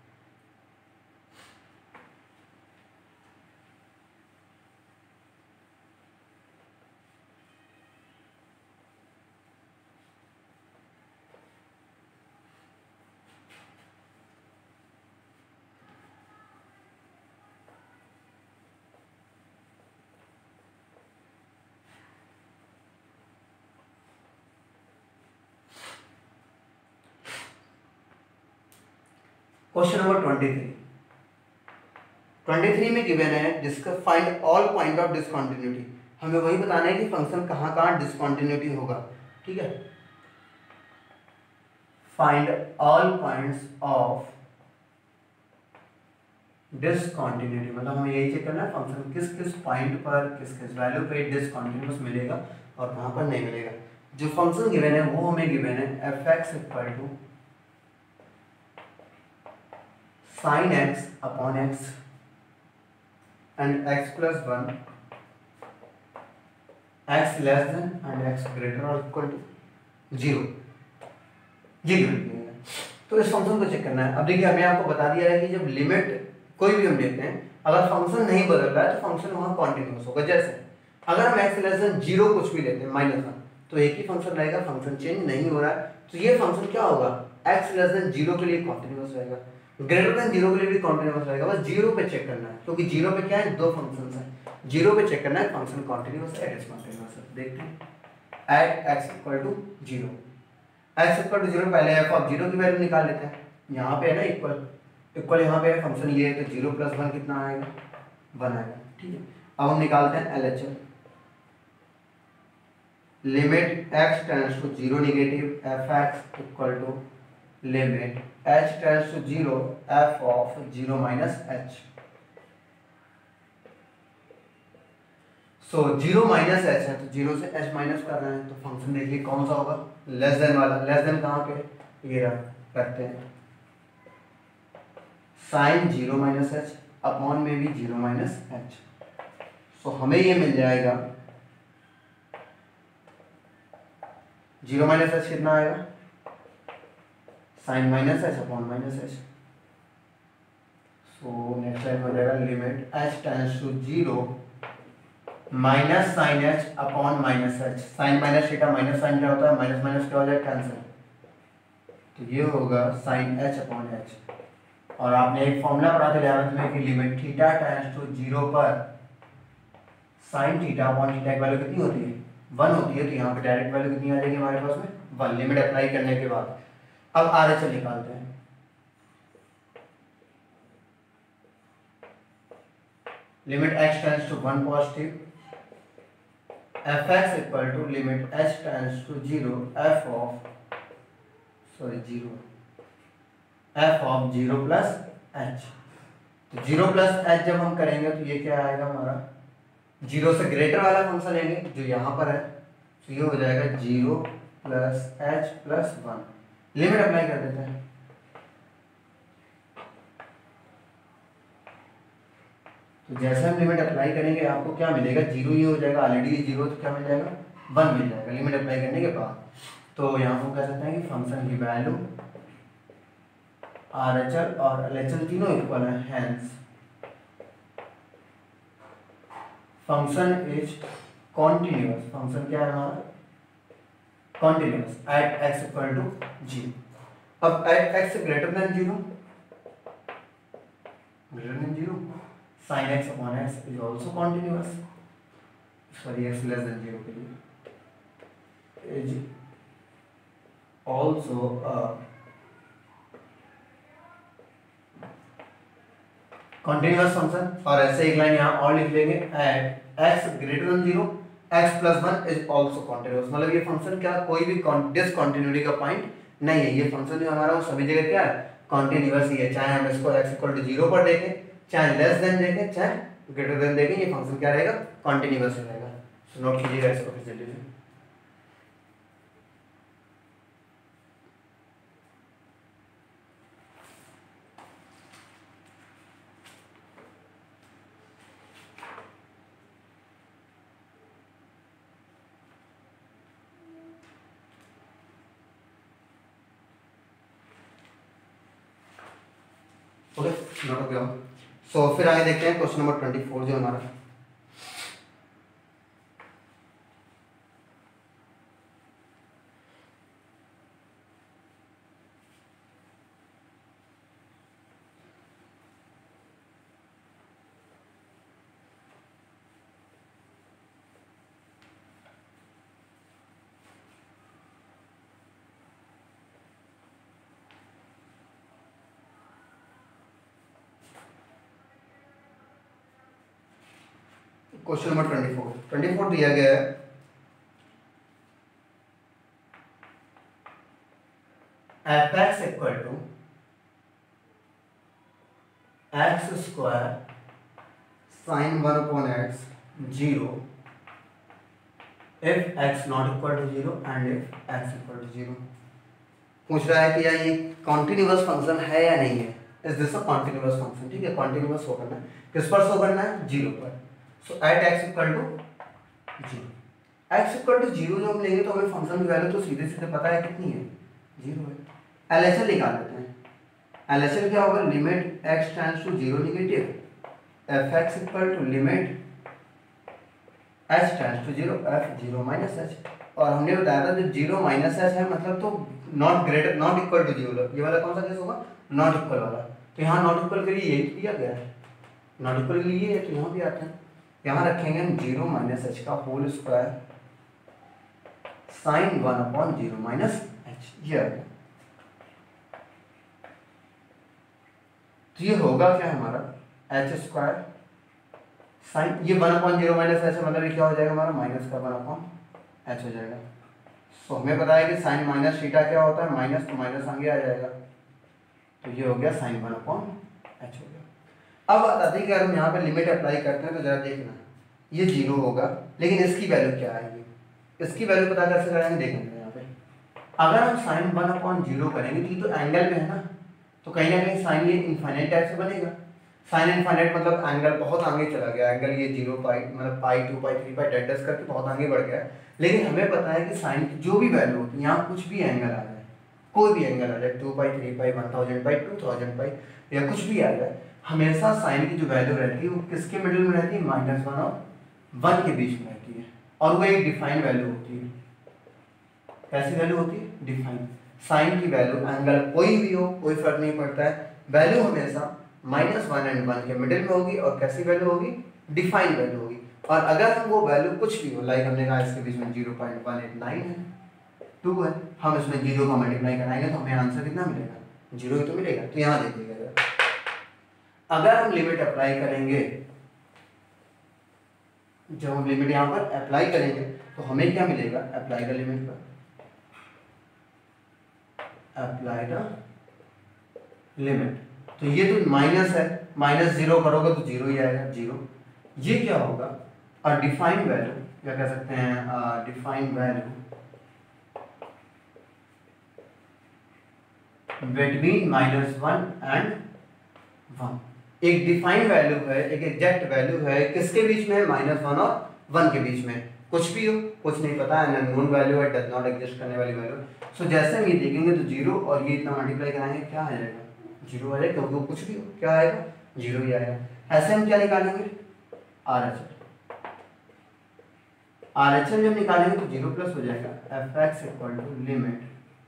Question number twenty three, twenty three में गिवन है जिसका find all point of discontinuity, हमें वही बताना है कि फंक्शन कहाँ कहाँ डिसकंटिन्यूटी होगा, ठीक है। Find all points of discontinuity, मतलब हमें यही चेक करना है फंक्शन किस किस पॉइंट पर किस किस वैल्यू पे डिसकंटिन्यूअस मिलेगा और कहाँ पर नहीं मिलेगा। जो फंक्शन गिवन है वो हमें गिवन है f x equal to sine x upon x and x plus one x less than and x greater और इक्वल टू जीरो जीरो। तो इस फंक्शन को चेक करना है। अब देखिए हमने आपको बता दिया है कि जब लिमिट कोई भी हम लेते हैं, अगर फंक्शन नहीं बदल रहा है तो फंक्शन वहां कॉन्टिन्यूअस होगा। जैसे अगर हम एक्स लेस देन जीरो कुछ भी लेते हैं माइनस वन, तो एक ही फंक्शन रहेगा, फंक्शन चेंज नहीं हो रहा है, तो ये फंक्शन क्या होगा, एक्स लेस देन जीरो के लिए कॉन्टिन्यूअस रहेगा, ग्रेटर देन जीरो के लिए भी कॉन्टिन्यूअस रहेगा। बस जीरो पे चेक करना है, क्योंकि जीरो पे क्या है, दो फंक्शंस हैं, जीरो पे चेक करना है फंक्शन कॉन्टिन्यूअस है डिसकंटिन्यूअस है। देखते हैं at x equal to zero, x equal to zero, पहले एफ ऑफ जीरो की वैल्यू निकाल लेते हैं। यहाँ पे है ना इक्वल, इक्वल यहाँ पे है, फंक्शन ये है तो जीरो प्लस वन कितना आएगा, वन आएगा। ठीक है, अब हम निकालते हैं L H L, limit x tends to zero negative f x equal to limit h tends to zero f of zero minus h. So zero minus h है तो जीरो से h माइनस कर रहे हैं, तो फंक्शन देखिए कौन सा होगा, लेस देन वाला। लेस देन कहाँ पे, ये रहा, करते हैं sine zero minus h upon में भी जीरो माइनस एच। सो हमें ये मिल जाएगा जीरो माइनस एच कितना आएगा, sine minus h upon minus h. So next line हो जाएगा limit h tends to zero minus sine h upon minus h. Sine minus theta minus sine क्या होता है, माइनस माइनस क्या हो जाएगा, कैंसिल, तो ये होगा साइन एच अपॉन एच। और आपने एक फॉर्मूला पढ़ा था इलेवेंथ में कि limit theta tends to zero पर साइन थीटा अपॉन थीटा की वैल्यू कितनी होती है, वन होती है, तो यहाँ पे डायरेक्ट वैल्यू कितनी आ जाएगी हमारे पास में, वन, लिमिट अप्लाई करने के बाद। अब आर एच एल निकालते हैं, limit x tends to one positive f x equal to limit h tends to zero f of sorry zero f of zero plus h. तो जीरो प्लस एच जब हम करेंगे तो ये क्या आएगा हमारा, जीरो से ग्रेटर वाला फंक्शन लेंगे जो यहाँ पर है, तो ये हो जाएगा zero plus h plus one. Limit apply कर देते हैं, तो जैसे हम लिमिट अप्लाई करेंगे आपको क्या मिलेगा, जीरो ही हो जाएगा, ऑलरेडी ये जीरो, तो क्या मिल जाएगा, वन मिल जाएगा लिमिट अप्लाई करने के बाद। तो यहाँ हम कह सकते हैं कि फंक्शन की वैल्यू आर एच एल और एल एच एल तीनों इक्वल है, hence function is continuous. Function क्या है हमारा, continuous at x equal to zero. अब at x greater than zero, greater than zero, sine x upon x is also continuous, sorry x less than zero के लिए इज ऑल्सो कॉन्टिन्यूअस फंक्शन। और ऐसे एक लाइन यहाँ और लिख लेंगे, at x greater than zero x plus one is also continuous. मतलब ये फंक्शन क्या कोई भी डिसकंटिन्यूटी का पॉइंट नहीं है, ये फंक्शन जो हमारा वो सभी जगह क्या है, कॉन्टिन्यूअस ही है। चाहे हम इसको एक्स इक्वल टू जीरो पर देखें, चाहे लेस देन देखें, चाहे ग्रेटर देन देखें, ये फंक्शन क्या रहेगा, कॉन्टिन्यूअस रहेगा। सो नोट कीजिएगा इसको फिर जल्दी से। ओके, नोट हो गया। सो फिर आगे देखते हैं क्वेश्चन नंबर ट्वेंटी फोर जो हमारा, question number twenty four twenty four दिया गया है f x equal to x square sine one upon x zero if x not equal to zero and if x equal to zero. पूछ रहा है कि यार ये कॉन्टिन्यूअस फंक्शन है या नहीं है, is this a continuous function, ठीक है, कॉन्टिन्यूअस शो करना है, किस पर शो करना है, जीरो पर। So at x equal to zero, x equal to zero जो हम लेंगे तो हमें फंक्शन की वैल्यू तो सीधे सीधे पता है कितनी है, जीरो है। एलएचएल निकाल लेते हैं। एलएचएल क्या होगा, limit x tends to zero negative f x equal to limit h tends to zero f zero minus h. और हमने बताया था जब जीरो माइनस एच है मतलब तो not greater not equal to zero, ये वाला कौन सा केस होगा, नॉट इक्वल वाला। तो यहाँ नॉट इक्वल के लिए यही दिया गया है, नॉट इक्वल के लिए तो यहाँ भी आते हैं, यहाँ रखेंगे हम जीरो माइनस एच का whole square sine one upon zero minus h, ये आ गया। तो ये होगा क्या हमारा एच स्क्वायर साइन, ये one upon zero minus h मतलब ये क्या हो जाएगा हमारा माइनस का वन अपॉन एच हो जाएगा। सो so, हमें पता है कि साइन माइनस थीटा क्या होता है, माइनस तो माइनस आगे आ जाएगा, तो ये हो गया साइन वन अपॉन एच हो गया। अब बताते हैं कि अगर हम यहाँ पे लिमिट अप्लाई करते हैं तो जरा देखना, ये जीरो होगा लेकिन इसकी वैल्यू क्या आएगी, इसकी वैल्यू पता कैसे करेंगे, देखेंगे यहाँ पे अगर हम साइन वन अपॉन जीरो करेंगे तो ये तो एंगल में है ना, तो कहीं ना कहीं साइन ये इनफाइनाइट टाइप से बनेगा। साइन इनफाइनाइट मतलब एंगल बहुत आगे चला गया, एंगल ये जीरो पाई मतलब pi two pi three pi डेट करके बहुत आगे बढ़ गया है। लेकिन हमें पता है कि साइन की जो भी वैल्यू होती है, यहाँ कुछ भी एंगल आ जाए, कोई भी एंगल आ जाए, two pi three pi one thousand pi two thousand pi या कुछ भी आ जाए, हमेशा साइन की जो वैल्यू रहती है वो किसके मिडिल में रहती है, माइनस वन और वन के बीच में रहती है, और वो एक डिफाइंड वैल्यू होती है। कैसी वैल्यू होती है, डिफाइंड। साइन की वैल्यू एंगल कोई भी हो कोई फर्क नहीं पड़ता है, वैल्यू हमेशा माइनस वन एंड वन के मिडिल में होगी, और कैसी वैल्यू होगी, डिफाइंड वैल्यू होगी। और अगर हम वो वैल्यू कुछ भी हो, लाइक हमने कहा इसके बीच में zero point one eight nine है, टू है, हम इसमें जीरो का मल्टीप्लाई कराएंगे तो हमें आंसर कितना मिलेगा, जीरो ही तो मिलेगा। तो यहाँ देखिएगा, अगर हम लिमिट अप्लाई करेंगे, जब हम लिमिट यहाँ पर अप्लाई करेंगे तो हमें क्या मिलेगा, अप्लाई द लिमिट पर, अप्लाई द लिमिट, तो ये तो माइनस है, माइनस जीरो करोगे तो जीरो ही आएगा, जीरो। ये क्या होगा, और डिफाइंड वैल्यू क्या कह सकते हैं, defined value between minus one and one. एक डिफाइंड वैल्यू है, एक एग्जैक्ट वैल्यू है, किसके बीच में, माइनस वन और वन के बीच में, कुछ भी हो कुछ नहीं पता है, अननोन वैल्यू है, डज नॉट एग्जिस्ट करने वाली वैल्यू। सो जैसे हम ये देखेंगे तो जीरो और ये इतना मल्टीप्लाई कराएंगे क्या आ जाएगा, जीरो आ जाएगा, क्योंकि वो कुछ भी हो क्या आएगा, जीरो ही आएगा। ऐसे हम क्या निकालेंगे, R H L, R H L जब निकालेंगे तो जीरो प्लस हो जाएगा, f x equal to limit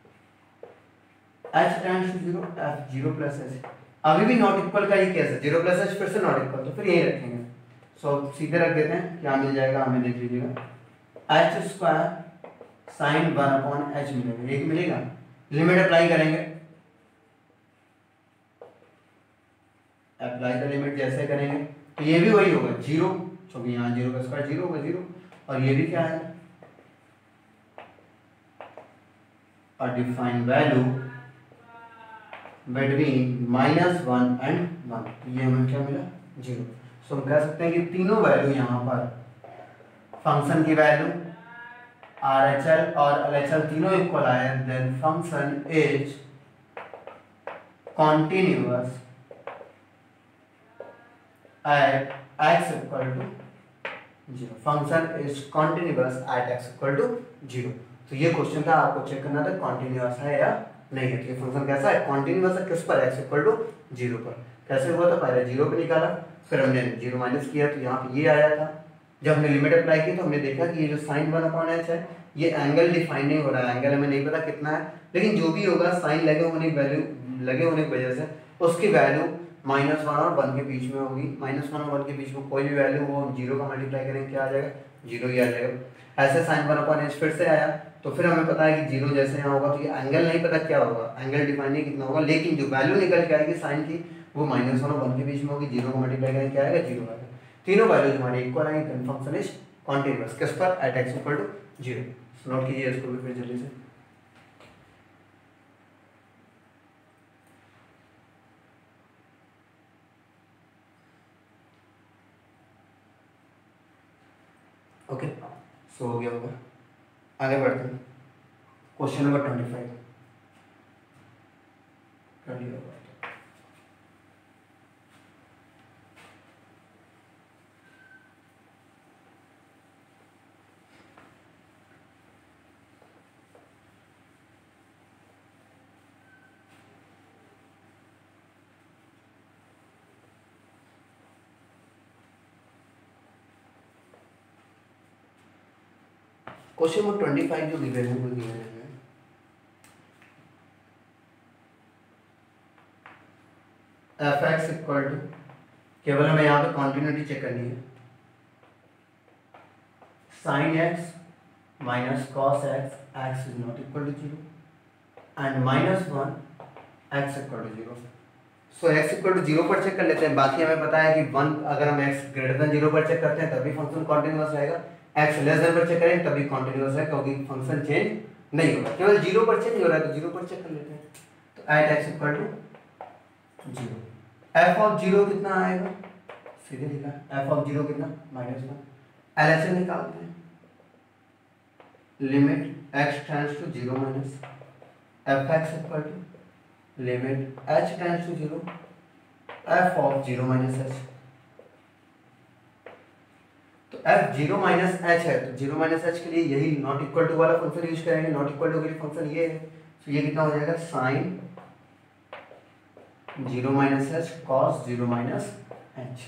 h tends to zero f zero plus h. अभी भी नॉट इक्वल का ही केस है, जीरो प्लस एच फिर से नॉट इक्वल, तो फिर यही रखेंगे। सो so, सीधे रख देते हैं, क्या मिल जाएगा हमें, देख लीजिएगा h square sine one upon h मिलेगा, एक मिलेगा। लिमिट अप्लाई करेंगे, अप्लाई द लिमिट जैसे करेंगे तो ये भी वही होगा, जीरो, क्योंकि यहाँ जीरो का स्क्वायर जीरो होगा, जीरो, और ये भी क्या है, a defined value between minus one and one, ये हमें क्या मिला, जीरो। सो हम कह सकते हैं कि तीनों वैल्यू यहाँ पर, फंक्शन की वैल्यू आर एच एल और एल एच एल तीनों इक्वल आए, then function is continuous at x equal to zero, function is continuous at x equal to zero. तो ये क्वेश्चन था, आपको चेक करना था कॉन्टिन्यूअस है या नहीं है। तो ये फंक्शन कैसा है, कॉन्टिन्यूअस है, किस पर, x equal to जीरो पर। कैसे हुआ था, पहले जीरो पे निकाला, फिर हमने जीरो माइनस किया तो यहाँ पे ये आया था। जब हमने लिमिट अप्लाई की तो हमने देखा कि ये जो साइन वन अपॉन एच है, ये एंगल डिफाइन नहीं हो रहा है, एंगल हमें नहीं पता कितना है, लेकिन जो भी होगा साइन लगे होने की वैल्यू लगे होने की वजह से उसकी वैल्यू माइनस वन और वन के बीच में होगी। माइनस वन और वन के बीच में कोई भी वैल्यू हो, जीरो का मल्टीप्लाई करेंगे क्या आ जाएगा, जीरो ही आ जाएगा। ऐसे साइन वन अपॉन एच फिर से आया, तो फिर हमें पता है कि जीरो जैसे यहाँ होगा तो ये एंगल नहीं पता क्या होगा, एंगल डिफाइन नहीं कितना होगा, लेकिन जो वैल्यू निकल के आएगी साइन की वो माइनस वन और वन के बीच में होगी, जीरो का मल्टीप्लाई करेंगे क्या आएगा, जीरो आएगा। तीनों वैल्यूज हमारे इक्वल आएंगे, देन फंक्शन इज कॉन्टिन्यूअस, किस पर, at x equal to zero. Note कीजिए इसको भी फिर जल्दी से। ओके, सो हो गया होगा, आगे बढ़ते हैं। क्वेश्चन नंबर ट्वेंटी फाइव कर लिया होगा। क्वेश्चन नंबर ट्वेंटी फाइव जो गिवन है वो गिवन है एफ एक्स इक्वल टू, केवल हमें यहाँ पे कॉन्टिन्यूटी चेक करनी है, sine x minus cos x, x is not equal to zero and minus one x equal to zero. So x equal to zero पर चेक कर लेते हैं। बाकी हमें पता है कि वन अगर हम एक्स ग्रेटर देन जीरो पर चेक करते हैं तभी फंक्शन कॉन्टिन्यूअस रहेगा, एक्स लेस देन पर चेक करें तभी कॉन्टिन्यूअस है, क्योंकि फंक्शन चेंज नहीं होगा, केवल जीरो पर चेंज हो रहा है तो जीरो पर चेक कर लेते हैं। तो at x equal to zero, f of zero कितना आएगा, सीधे लिखा एफ ऑफ जीरो कितना minus one, L H L निकालते हैं, limit x tends to zero minus f x equal to limit h tends to zero f of zero minus h. तो एफ जीरो माइनस एच है तो जीरो माइनस एच के लिए यही नॉट इक्वल टू वाला फंक्शन यूज करेंगे, नॉट इक्वल टू के लिए फंक्शन ये है, तो ये कितना हो जाएगा sine zero minus h cos zero minus h.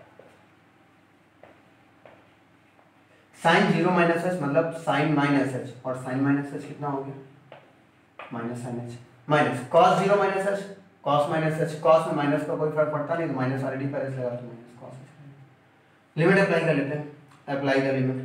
Sine zero minus h मतलब साइन माइनस एच, और साइन माइनस एच कितना हो गया minus sine h, minus cos zero minus h, cos minus h, cos में माइनस का कोई फर्क पड़ता नहीं तो माइनस ऑलरेडी पहले से लगा तो minus cos h. Limit apply कर लेते हैं, अप्लाई द लिमिट।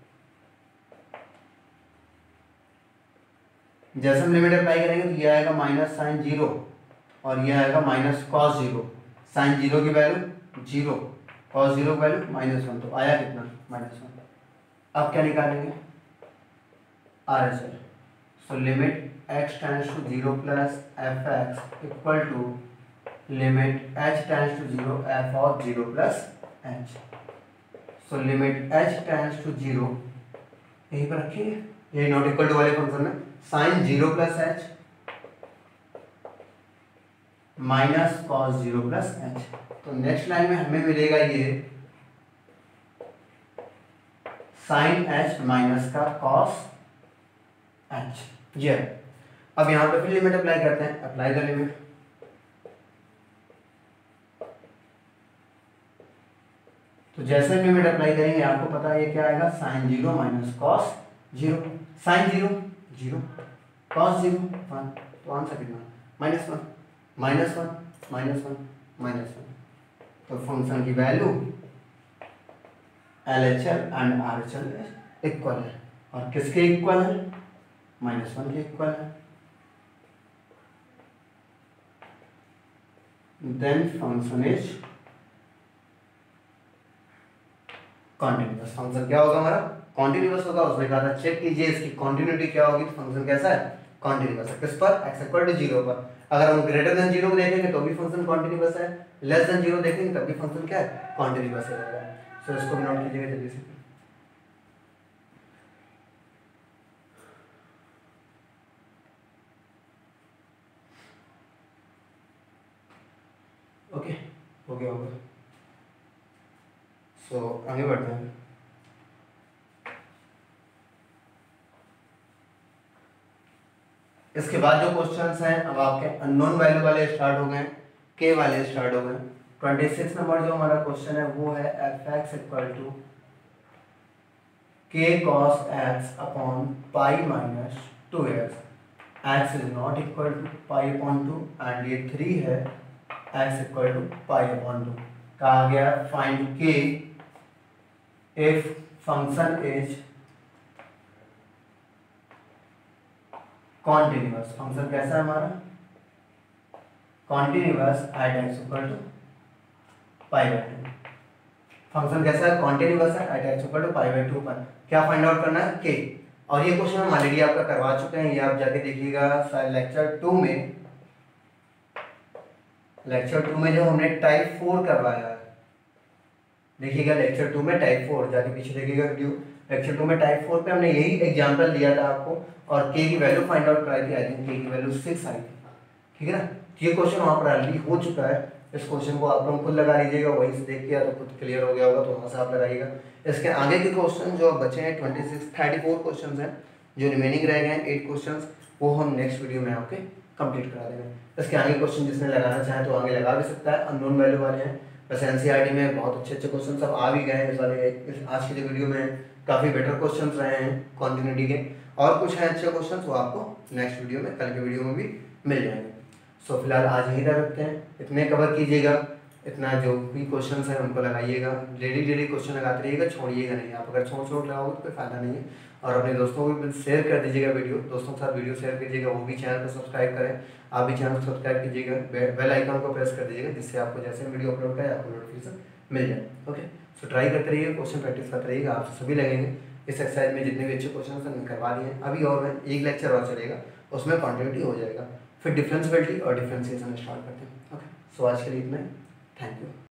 जैसे हम लिमिट अप्लाई करेंगे तो ये आएगा माइनस साइन जीरो और ये आएगा minus cos zero, sine zero की वैल्यू जीरो, कॉस जीरो की वैल्यू माइनस वन, तो आया कितना माइनस वन। अब क्या निकालेंगे R H L, so limit x tends to zero plus f x equal to limit h tends to zero f of zero plus h. So limit h tends to zero यहीं पर रखिए, यही नॉट इक्वल टू वाले फंक्शन में sine zero plus H minus cos zero plus h. तो नेक्स्ट लाइन में हमें मिलेगा ये साइन एच माइनस का कॉस एच, ये। अब यहां पे फिर लिमिट अप्लाई करते हैं, अप्लाई द लिमिट। तो जैसे लिमिट अप्लाई करेंगे आपको पता है ये क्या आएगा, sine zero minus cos zero, sine zero zero cos zero one, तो आंसर कितना minus one, minus one minus one minus one. तो फंक्शन की value L H L and R H L equal है, और किसके इक्वल है माइनस वन के इक्वल है। Then function is continuous. Function क्या होगा हमारा कॉन्टिन्यूअस होगा। उसने कहा था चेक कीजिए इसकी कॉन्टिन्यूटी क्या होगी, तो फंक्शन कैसा है कॉन्टिन्यूअस है। किस पर एक्स इक्वल टू जीरो पर। अगर हम ग्रेटर देन जीरो को देखेंगे तो भी फंक्शन कॉन्टिन्यूअस है, लेस देन जीरो देखेंगे तब भी फंक्शन क्या है कॉन्टिन्यूअस है। सो so, इसको भी नोट कीजिएगा जल्दी से। ओके हो गया होगा। सो so, आगे बढ़ते हैं। इसके बाद जो क्वेश्चंस हैं अब आपके अननोन वैल्यू वाले स्टार्ट हो गए, के वाले स्टार्ट हो गए। छब्बीस नंबर जो हमारा क्वेश्चन है वो है f x equal to k cos x upon pi minus two x, x is not equal to pi upon two and ये थ्री है, x equal to pi upon two. कहा गया find k if function is continuous. Function कैसा है हमारा continuous at x equal to pi by two. Function कैसा है कॉन्टिन्यूअस है at x equal to pi by two पर। क्या फाइंड आउट करना है के। और ये क्वेश्चन हम ऑलरेडी आपका करवा चुके हैं, ये आप जाके देखिएगा लेक्चर टू में। लेक्चर टू में जो हमने टाइप फोर करवाया है, देखिएगा लेक्चर टू में टाइप फोर, जाके पीछे देखिएगा वीडियो। लेक्चर टू में टाइप फोर पे हमने यही एग्जांपल दिया था आपको और के की वैल्यू फाइंड आउट कराई थी। आई थिंक के की वैल्यू सिक्स आई थी, ठीक है ना। ये क्वेश्चन वहाँ पर ऑलरेडी हो चुका है। इस क्वेश्चन को आप लोग खुद लगा लीजिएगा, वहीं से देख के या तो खुद क्लियर हो गया होगा तो वहाँ से आप लगाइएगा। इसके आगे के क्वेश्चन जो बचे हैं twenty six thirty four question हैं जो रिमेनिंग रह गए हैं एट क्वेश्चन, वो हम नेक्स्ट वीडियो में आपके कंप्लीट करा देंगे। इसके आगे क्वेश्चन जिसने लगाना चाहे तो आगे लगा भी सकता है, अननोन वैल्यू वाले हैं। बस एनसीईआरटी में बहुत अच्छे अच्छे क्वेश्चन सब आ भी गए हैं इस वाले इस आज की जो वीडियो में काफ़ी बेटर क्वेश्चन रहे हैं कॉन्टिन्यूटी के, और कुछ हैं अच्छे क्वेश्चन, वो आपको नेक्स्ट वीडियो में, कल के वीडियो में भी मिल जाएंगे। सो फिलहाल आज यहीं तक रखते हैं, इतने कवर कीजिएगा, इतना जो भी क्वेश्चन है उनको लगाइएगा, डेली डेली क्वेश्चन लगाते रहिएगा, छोड़िएगा नहीं। आप अगर छोड़ छोड़ लगाओगे तो कोई फायदा नहीं है। और अपने दोस्तों को भी शेयर कर दीजिएगा वीडियो, दोस्तों के साथ वीडियो शेयर कीजिएगा, वो भी चैनल को सब्सक्राइब करें, आप भी चैनल को सब्सक्राइब कीजिएगा, बेल आइकन को प्रेस कर दीजिएगा, जिससे आपको जैसे वीडियो अपलोड करें आपको नोटिफिकेशन मिल जाए। ओके, सो ट्राई करते रहिए, क्वेश्चन प्रैक्टिस करते रहिएगा, आप सभी लगेंगे। इस एक्सरसाइज में जितने भी अच्छे क्वेश्चन हैं मैंने करवा दिए हैं, अभी और एक लेक्चर और चलेगा, उसमें कॉन्टिन्यूटी हो जाएगा, फिर डिफरेंशिएबिलिटी और डिफरेंशिएशन स्टार्ट करते हैं। ओके, सो आज के लिए इतना ही, थैंक यू।